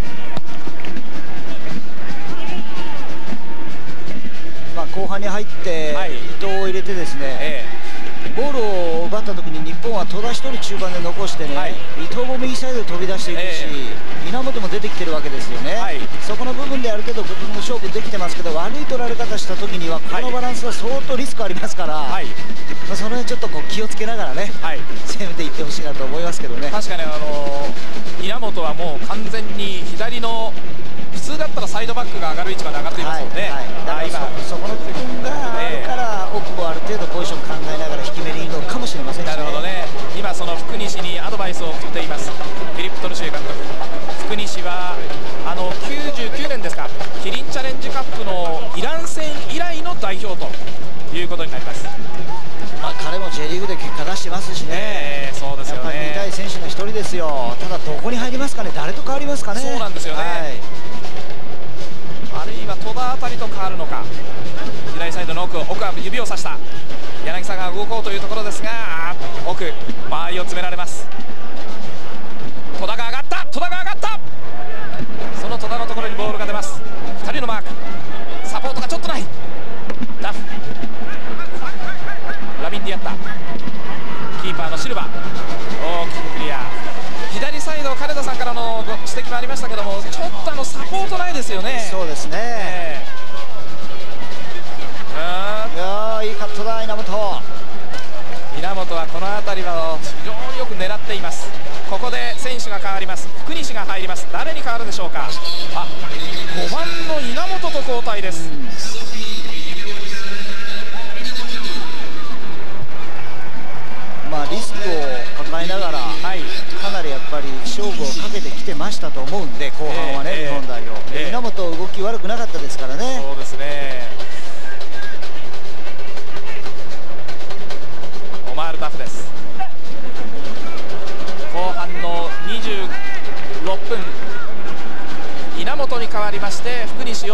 まあ後半に入って伊藤を入れてですね、えー、ボールを奪った時に日本は戸田一人中盤で残してね、はい、伊藤も右サイドで飛び出していくし、えー、稲本も出てきてるわけですよね、はい、そこの部分である程度勝負できてますけど、悪い取られ方した時にはこのバランスは相当リスクありますから、はい、まあその辺ちょっとこう気をつけながらね、はい、攻めていってほしいなと思いますけどね。 確かにあのー、稲本はもう完全に左の普通だったらサイドバックが上がる位置まで上がっていますもんね。 はいはい、だからそこの部分があるから、奥もある程度ポジション考えながら低めにいるのかもしれませんし、ね、 なるほどね。今その福西にアドバイスを送っています、フィリップ・トルシエ監督。福西はあのきゅうじゅうきゅうねんですか、キリンチャレンジカップのイラン戦以来の代表ということになります。 まあ彼も J リーグで結果出してますしね、 えー、そうですよね、 やっぱり見たい選手の一人ですよ。ただどこに入りますかね、誰と変わりますかね。 そうなんですよね、はい、あるいは戸田あたりと変わるのか。左サイドの奥、奥は指をさした柳沢が動こうというところですが、奥間合いを詰められます。戸田が上がった、戸田が上がった、その戸田のところにボールが出ます。ふたりのマーク、サポートがちょっとない。ダフ、ラビン・ディアッタ、キーパーのシルバ、大きくクリア。左サイド、金田さんからのご指摘もありましたけども、ちょっとあのサポートないですよね。 そうですね、えー、いやーいいカットだ稲本。 稲本はこの辺りは非常によく狙っています。ここで選手が変わります。福西が入ります。誰に変わるでしょうか。あ、ごばんの稲本と交代です。 まあリスクを抱えながら、はい、かなりやっぱり勝負をかけてきてましたと思うんで、後半はね、えー、日本代表、えー、稲本動き悪くなかったですからね。 そうですね。オマール・ダフです。後半のにじゅうろっぷん、稲本に代わりまして福西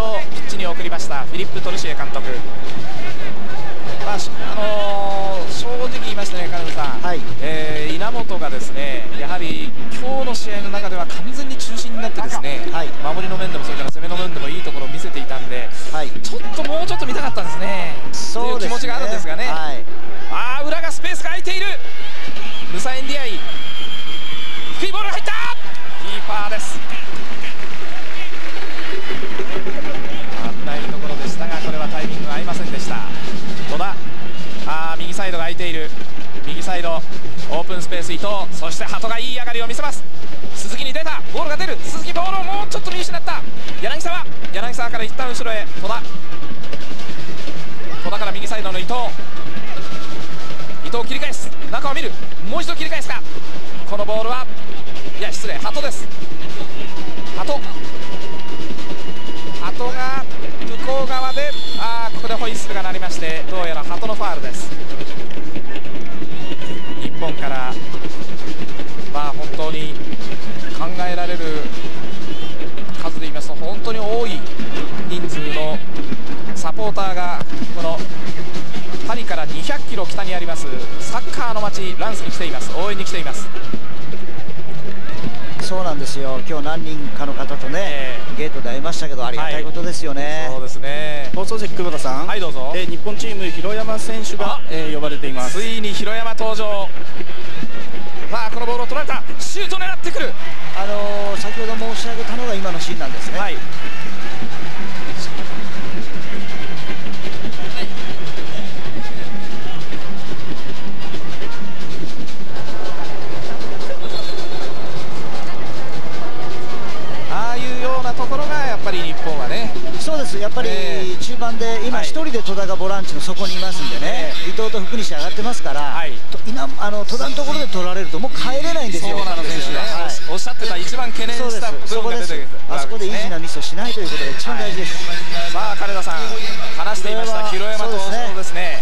低いボールが入った。キーパーです。危ないところでしたが、これはタイミングが合いませんでした。戸田、あ右サイドが空いている。右サイドオープンスペース伊藤、そして鳩がいい上がりを見せます。鈴木に出た、ボールが出る。鈴木ボールをもうちょっと見失った。柳沢、柳沢から一旦後ろへ。戸田、戸田から右サイドの伊藤、伊藤切り返す、中を見る、もう一度切り返すか。このボールは、いや失礼、鳩です。鳩鳩が向こう側で、あここでホイッスルが鳴りまして、どうやら鳩のファールです。日本からまあ本当に考えられる数で言いますと、本当に多い人数のサポーターがこのパリからにひゃっキロ北にありますサッカーの街ランスに来ています。応援に来ています。 そうなんですよ。今日何人かの方とね、えー、ゲートで会いましたけど、ありがたいことですよね。 はい、そうですね。 放送席久保田さん、 はいどうぞ。 えー、日本チーム広山選手が、えー、呼ばれています。 ついに広山登場。さあこのボールを取られた、シュート狙ってくる。 あのー、先ほど申し上げたのが今のシーンなんですね。はい、 ところがやっぱり日本はね、 そうです。やっぱり中盤で今一人で戸田がボランチの底にいますんでね、伊藤と福西上がってますから、はい、あの戸田のところで取られるともう帰れないんですよ。他の選手が、はい、 おっしゃってた一番懸念した部分が出てくる。 あそこでイージーなミスをしないということが一番大事です。 はい、さあ金田さん話していました広山とそうですね。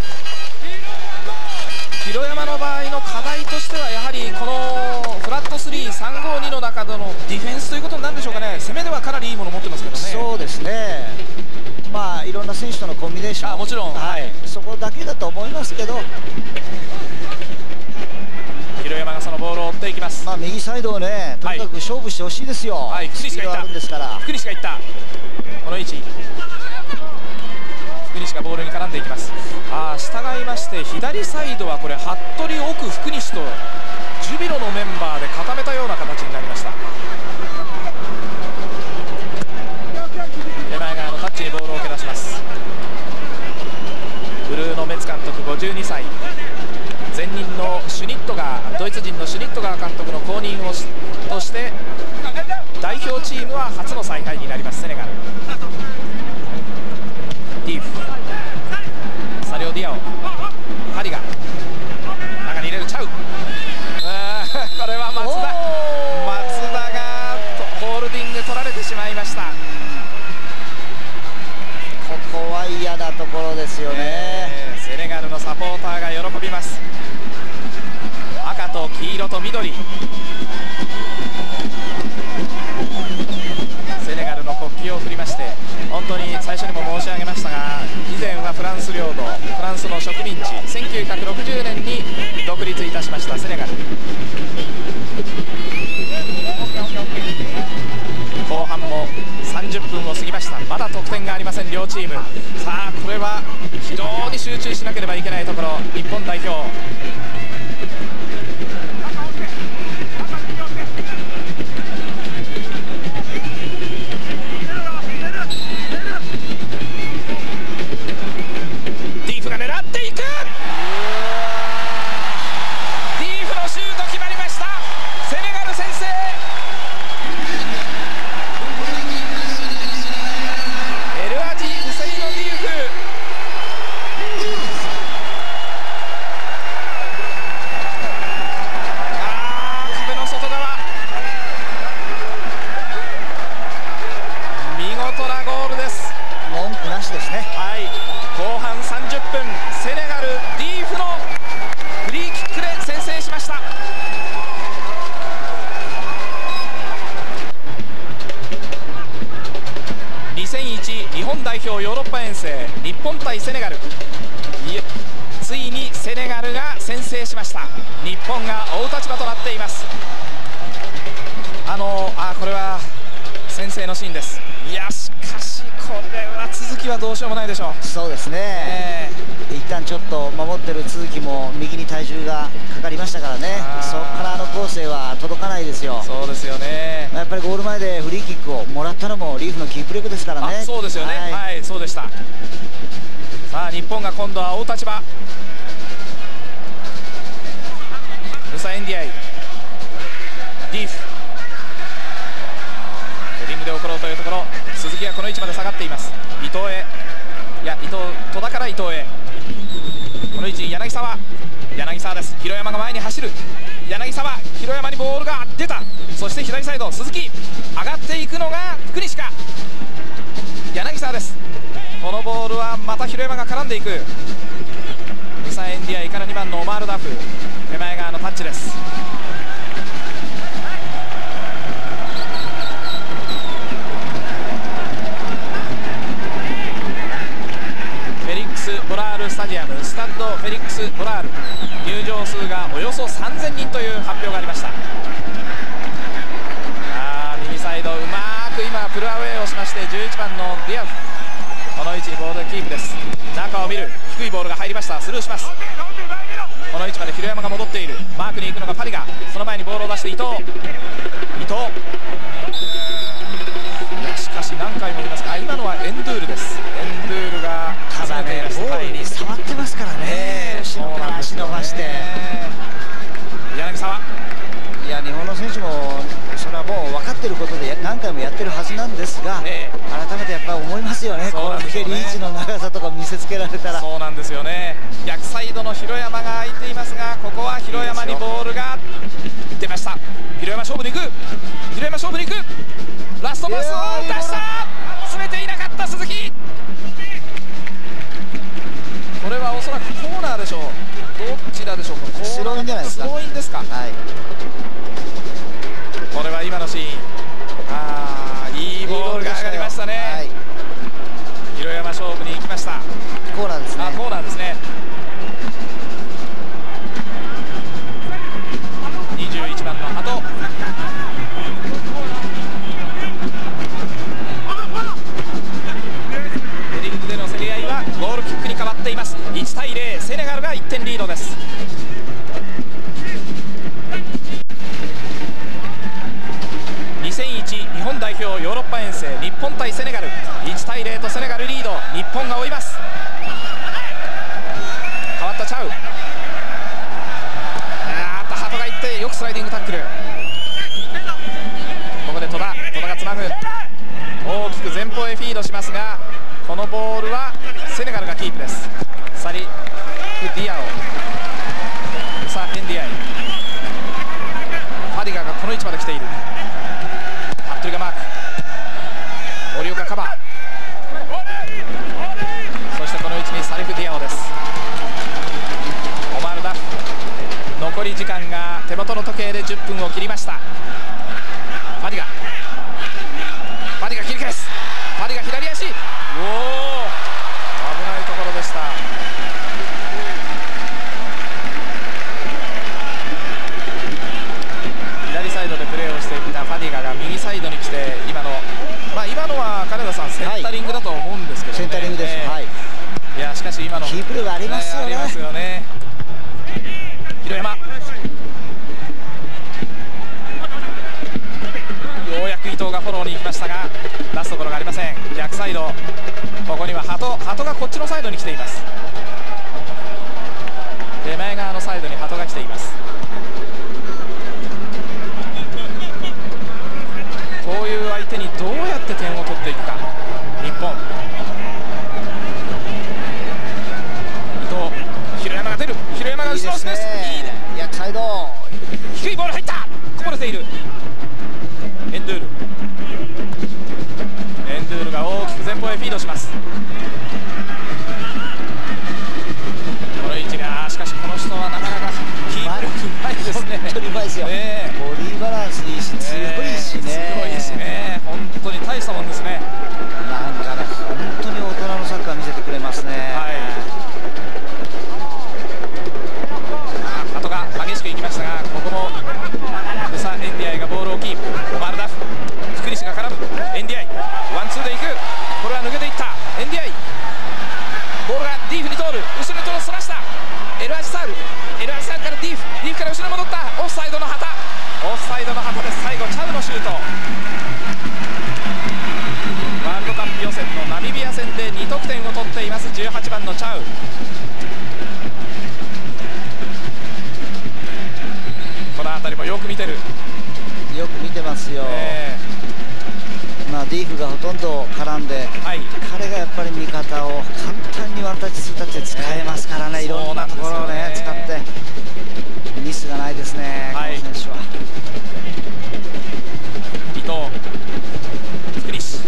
広山の場合の課題としてはやはりこのフラットスリー、さんごにの中でのディフェンスということになるんでしょうかね。攻めではかなりいいものを持ってますけどね。 そうですね。まあいろんな選手とのコンビネーション、 あもちろん、 はい、そこだけだと思いますけど、 広山がそのボールを追っていきます。 まあ右サイドをね、とにかく勝負してほしいですよ。はい、福西がいった。 福西がいった。この位置。福西がボールに絡んでいきます。ああ従いまして左サイドはこれ服部奥福西とジュビロのメンバーで固めたような形になりました。手前側のタッチにボールを受け出します。ブルーのメツ監督ごじゅうにさい、前任のシュニットガー、ドイツ人のシュニットガー監督の後任をしとして代表チームは初の采配になりますセネガル。ディーフ、サリオ・ディアオ、ハリガ、中に入れるチャウ、あこれは松田、松田がホールディング取られてしまいました。 ここは嫌なところですよね、 えー、セネガルのサポーターが喜びます。赤と黄色と緑、セネガルの国旗を振りまして、本当に最初にも申し上げましたが、以前はフランス領土、フランスの植民地、せんきゅうひゃくろくじゅうねんに独立いたしましたセネガル。後半もさんじゅっぷんを過ぎました。まだ得点がありません両チーム。さあこれは非常に集中しなければいけないところ、日本代表。ディーフが狙っていく。ディーフのシュート決まりました。セネガル先制。エルアジー・ウセイノ・ディーフ。あー、壁の外側。見事なゴールです。 文句なしですね。 はい、後半さんじゅっぷん、セネガルディーフのフリーキックで先制しました。にせんいち日本代表ヨーロッパ遠征、日本対セネガル、ついにセネガルが先制しました。日本が追う立場となっています。あのあこれは先制のシーンです。いやしかしこれは続きはどうしようもないでしょう。 そうですね、 えー一旦ちょっと守ってる都築も右に体重がかかりましたからね、そこからあのコースへは届かないですよ。 そうですよね。 やっぱりゴール前でフリーキックをもらったのもリーフのキープ力ですからね。 そうですよね、はい、はい、そうでした。さあ日本が今度は追う立場。ムサエンディアイ、ディーフ、ヘディングで送ろうというところ、鈴木がこの位置まで下がっています。伊藤へ、いや伊藤、戸田から伊藤へ、この位置に柳沢、柳沢です。広山が前に走る、柳沢、広山にボールが出た。そして左サイド鈴木、上がっていくのが福西か、柳沢です。このボールはまた広山が絡んでいく。ムサエンディアイからにばんのオマール・ダフ、手前側のタッチです。フェリックス・ボラールスタジアム、スタッド・フェリックス・ボラール、入場数がおよそさんぜんにんという発表がありました。あ右サイドうまく今プルアウェイをしまして、じゅういちばんのディアフ、この位置にボールでキープです。中を見る、低いボールが入りました。スルーします。この位置まで広山が戻っている。マークに行くのがパリガ、その前にボールを出して伊藤、伊藤、いやしかし何回も言いますが、今のはエンドゥールです。エンドゥールがただね、ボールに触ってますからね、後ろから足伸ばして。 柳沢、 いや日本の選手もそれはもう分かっていることで何回もやってるはずなんですが、ええ、改めてやっぱり思いますよね、これだけリーチの長さとか見せつけられたら。 そうなんですよね。逆サイドの広山が空いていますが、ここは広山にボールが出ました。広山勝負に行く、広山勝負に行く、ラストパスを出した、詰めていなかった鈴木。これはおそらくコーナーでしょう。どちらでしょうか。 スローインじゃないですか。 スローインですか。はい。これは今のシーン、あーいいボールが上がりましたね。はい、広山勝負に行きました。 コーナーですね。 あ、コーナーですね。にじゅういちばんの鳩、ヘディングでの競り合いはゴールキックに変わっています。いちたいゼロ、セネガルがいってんリードです。にせんいち日本代表ヨーロッパ遠征、日本対セネガル、いちたいゼロとセネガルリード、日本が追います。変わったチャウ、あーっと鳩がいってよくスライディングタックル。ここで戸田、戸田がつなぐ、大きく前方へフィードしますが、このボールはセネガルがキープです。サリフ・ディアオ、ムサ・エンディアイ、ファディガがこの位置まで来ている。服部がマーク、森岡カバー、そしてこの位置にサリフ・ディアオです。オマール・ダフ、残り時間が手元の時計でじゅっぷんを切りました。ファディガ、ファディガ切り返す、ファディガ左足、おお危ないところでした。左サイドでプレーをしていたファディガが右サイドに来て、今の、まあ、今のは金田さんセンタリングだと思うんですけど、ね、 センタリングです、えーはい、 いやしかし今のキープ力ありますよね。 ありますよね。広山、ようやく伊藤がフォローに行きましたが出すところがありません。逆サイド、ここには鳩、鳩がこっちのサイドに来ています。手前側のサイドに鳩が来ています。こういう相手にどうやって点を取っていくか日本。伊藤、広山が出る、広山が後ろを示す、いいね、 逆サイド、 低いボール入った、こぼれている。エンドゥール、エンドゥールが大きく前方へフィードします。この位置が、しかしこの人はなかなかキープ力うまいですね。 本当にうまいですよ、ね、ボディバランスいいし強いしね、 強いしね、本当に大したもんですね。 なんかね、本当に大人のサッカー見せてくれますね。はい、 鳩が激しくいきましたが、ここもムサ・エンディアイがボールをキープ、オマール・ダフ、福西が絡む、エンディアイワンツーでいく、これは抜けていった、エンディアイサイドの旗、オフサイドの旗です。最後チャウのシュート。ワールドカップ予選のナミビア戦でに得点を取っていますじゅうはちばんのチャウ。この辺りもよく見てる、 よく見てますよ、えー、まあディーフがほとんど絡んで、はい、彼がやっぱり味方を簡単にワンタッチツータッチで使えますからね、えー、いろんなところをね使ってミスがないですね、はい、この選手は。 伊藤、福西、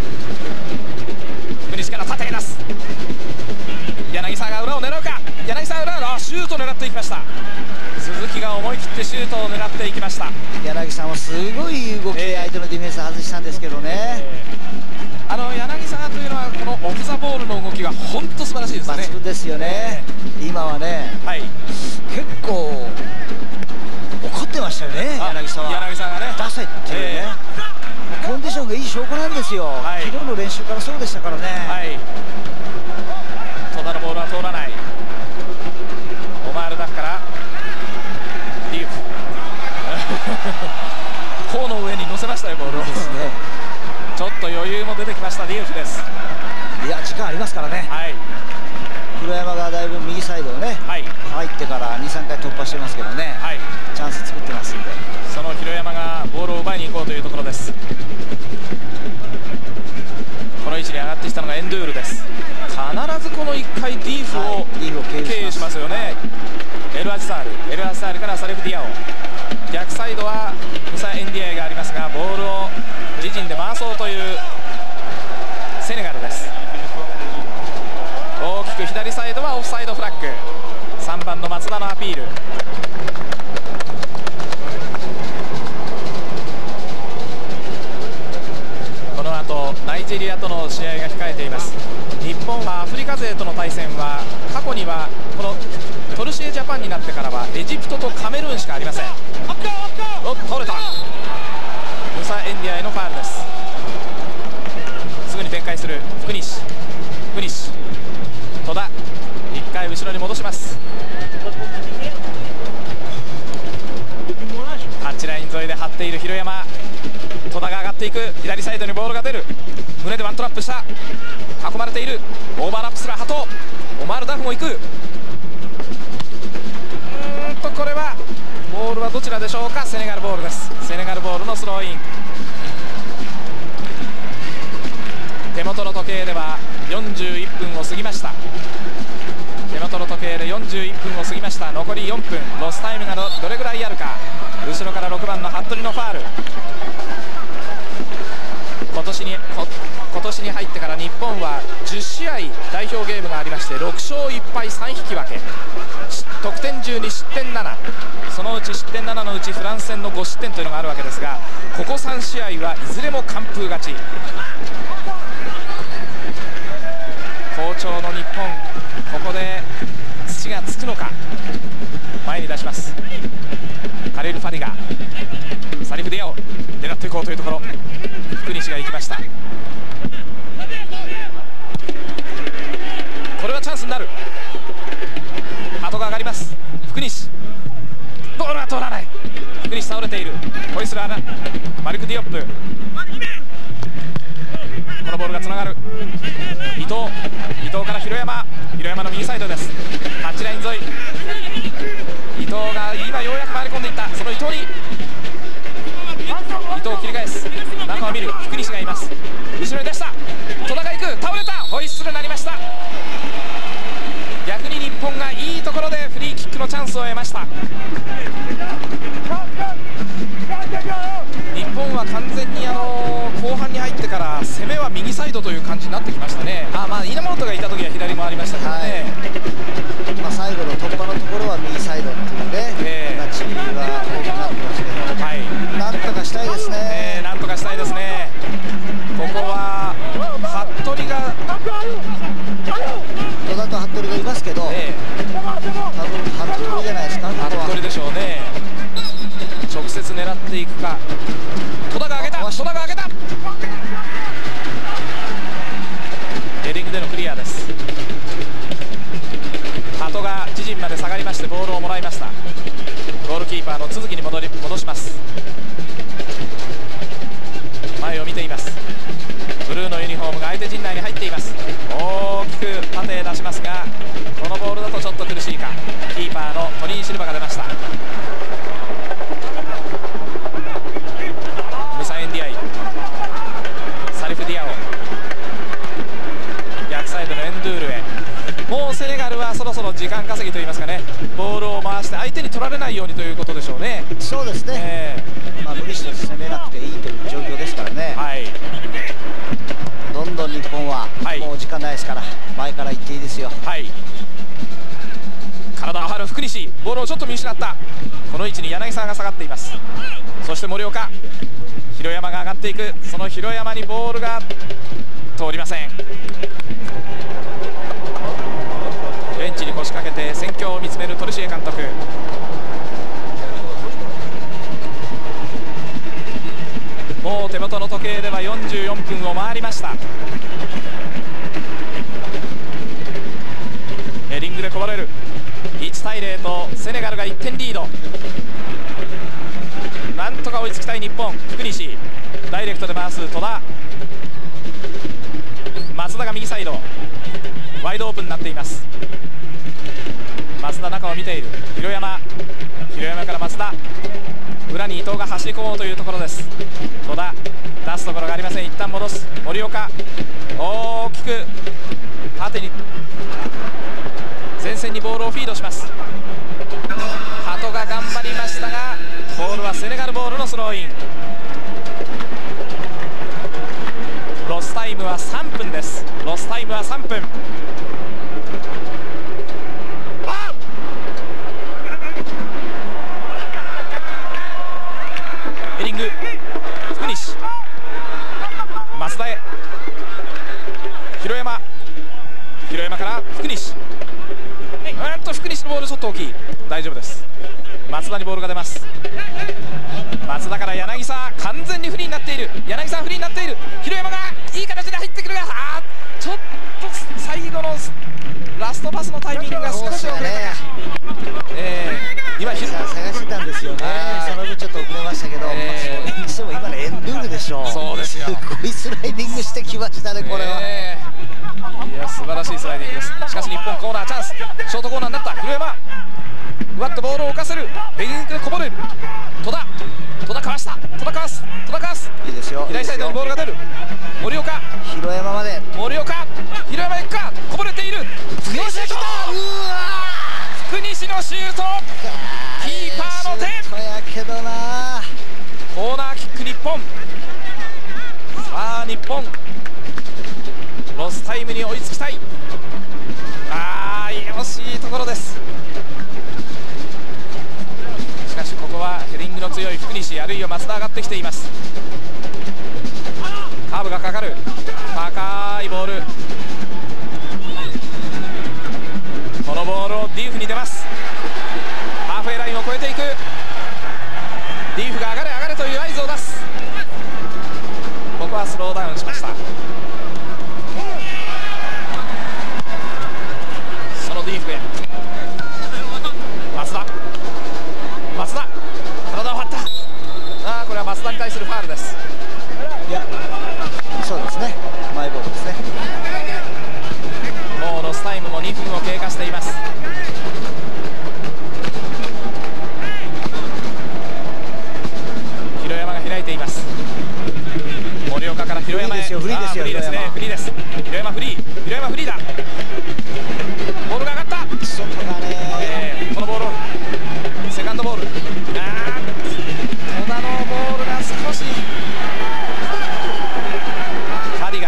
福西から縦に出す。柳沢が裏を狙うか。柳沢が裏をシュートを狙っていきました。鈴木が思い切ってシュートを狙っていきました。 柳沢もすごい動きで相手のディフェンス外したんですけどね、えー、あの柳沢というのはこのオフ・ザ・ボールの動きが本当素晴らしいですね。 抜群ですよね、えー、今はね、はい、結構怒ってましたよね、柳沢柳沢がね出せっていうね、えー、コンディションがいい証拠なんですよ、はい、昨日の練習からそうでしたからね、はい、 戸田のボールは通らない。オマールダフからディーフ甲の上に乗せましたよボールを、ね、ちょっと余裕も出てきましたディーフです。 いや時間ありますからね、はい、広山がだいぶ右サイドをね、はい、入ってからにさんかい突破してますけどね、はい、チャンス作ってますんで、 その広山がボールを奪いに行こうというところです。この位置に上がってきたのがエンドゥールです。必ずこのいっかいディーフを経由しますよね。エルアジサール、エルアジサールからサレフディアオ、逆サイドはムサエンディアイがありますが、ボールを自陣で回そうというセネガルです。大きく左サイドはオフサイドフラッグ、さんばんの松田のアピール。この後ナイジェリアとの試合が控えています。日本はアフリカ勢との対戦は過去にはこのトルシエジャパンになってからはエジプトとカメルーンしかありません。おっ倒れた。ムサエンディアへのファウルです。すぐに展開する福西、福西、戸田、いっかい後ろに戻します。タッチライン沿いで張っている広山、戸田が上がっていく。左サイドにボールが出る。胸でワントラップした。囲まれている。オーバーラップするハト。オマールダフも行く。うーんとこれはボールはどちらでしょうか。セネガルボールです。セネガルボールのスローイン。手元の時計ではよんじゅういっぷんを過ぎました。手元の時計でよんじゅういっぷんを過ぎました。残りよんぷん、ロスタイムが ど, どれぐらいあるか。後ろからろくばんの服部のファール。今年に今年に入ってから日本はじゅっしあい代表ゲームがありまして、ろくしょういっぱいさん引き分け、得点じゅうに失点なな、そのうち失点ななのうちフランス戦のご失点というのがあるわけですが、ここさん試合はいずれも完封勝ち。好調の日本、ここで土がつくのか。前に出します。カレル・ファディガ、サリフディアを狙っていこうというところ。福西が行きました。これはチャンスになる。後が上がります。福西、ボールは通らない。福西倒れている。ホイスラー、マルク・ディオップ、このボールがつながる。伊藤、伊藤から広山、広山の右サイドです。タッチライン沿い、伊藤が今ようやく回り込んでいった。その伊藤に伊藤を切り返す。中を見る。福西がいます。後ろに出した。戸田が行く。倒れた。ホイッスルになりました。逆に日本がいいところでフリーキックのチャンスを得ました。日本は完全にあの後半に入ってから攻めは右サイドという感じになってきましたね。あ、まあ稲本がいた時は左もありましたけどね、はい、 時間稼ぎといいますかね、ボールを回して相手に取られないようにということでしょうね。 そうですね、えーまあ、無理して攻めなくていいという状況ですからね、はい、どんどん日本はもう時間ないですから、前から行っていいですよ。はい、 体を張る福西、ボールをちょっと見失った。この位置に柳沢が下がっています。そして森岡、広山が上がっていく。その広山にボールが通りません。ベンチに腰掛けて戦況を見つめる鳥重監督。もう手元の時計ではよんじゅうよんぷんを回りました。ヘディングでこぼれる。いちたいゼロとセネガルがいってんリード。なんとか追いつきたい日本。福西ダイレクトで回す戸田、松田が右サイドワイドオープンになっています。松田中を見ている。広山、広山から松田、裏に伊藤が走り込もうというところです。戸田出すところがありません。一旦戻す。森岡大きく縦に前線にボールをフィードします。鳩が頑張りましたがボールはセネガルボールのスローイン。ロスタイムはさんぷんです。ロスタイムはさんぷん。ヘディング福西、増田へ広山、広山から福西、えっと福西のボールちょっと大きい。大丈夫です。松田にボールが出ます。松田から柳沢、完全にフリーになっている。柳沢フリーになっている。広山がいい形で入ってくるが、あちょっと最後のラストパスのタイミングが少し遅れた、ねえー、今ひ探してたんですよね。その分ちょっと遅れましたけど、えー、それにしても今のエンドゥールでしょう。 そうですよ。 すごいスライディングしてきましたね、これは。 えー、いや素晴らしいスライディングです。しかし日本コーナーチャンス、ショートコーナーになった。広山ふわっとボールを浮かせる。ヘディングでこぼれる。戸田、戸田かわした。戸田かわす。戸田かわす。 いいですよ。 左サイドにボールが出る。森岡、 広山まで。 森岡、広山行くか。こぼれている。福西来た。うわ福西のシュート。キーパーの手。 シュートやけどな。 コーナーキック日本。さあ日本ロスタイムに追いつきたい。ああ惜しいところです。しかしここはヘディングの強い福西あるいは松田上がってきています。カーブがかかる。高いボール。このボールをディーフに出ます。ハーフウェイラインを越えていく。ディーフが上がれ上がれという合図を出す。ここはスローダウンしました。そのディーフへ松田、松田体を張った。ああこれは松田に対するファールです。 いやそうですね、マイボールですね。 もうロスタイムもにふんを経過しています。広山が開いています。森岡から広山へ。 フリーですよ、フリーですね。 フリーです。広山フリー、広山フリーだ。ボールが上がった。 そこがね、 えー、このボールセカンドボール。あ戸田のボールが少しファディガ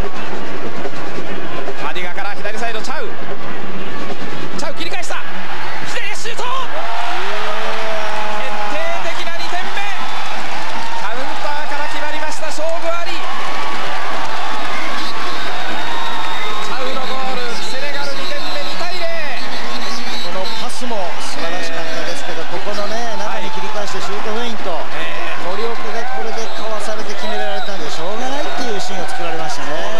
ファディガから左サイドチャウチャウ切り返した。左へシュート。決定的なにてんめ。カウンターから決まりました。勝負あり。チャウのゴール。セネガルにてんめ、にたいゼロ。 このパスも素晴らしかったですけど、ここのね中に切り返してシュートフェイント、えー、森岡がこれでかわされて決められたんでしょうがないっていうシーンを作られましたね。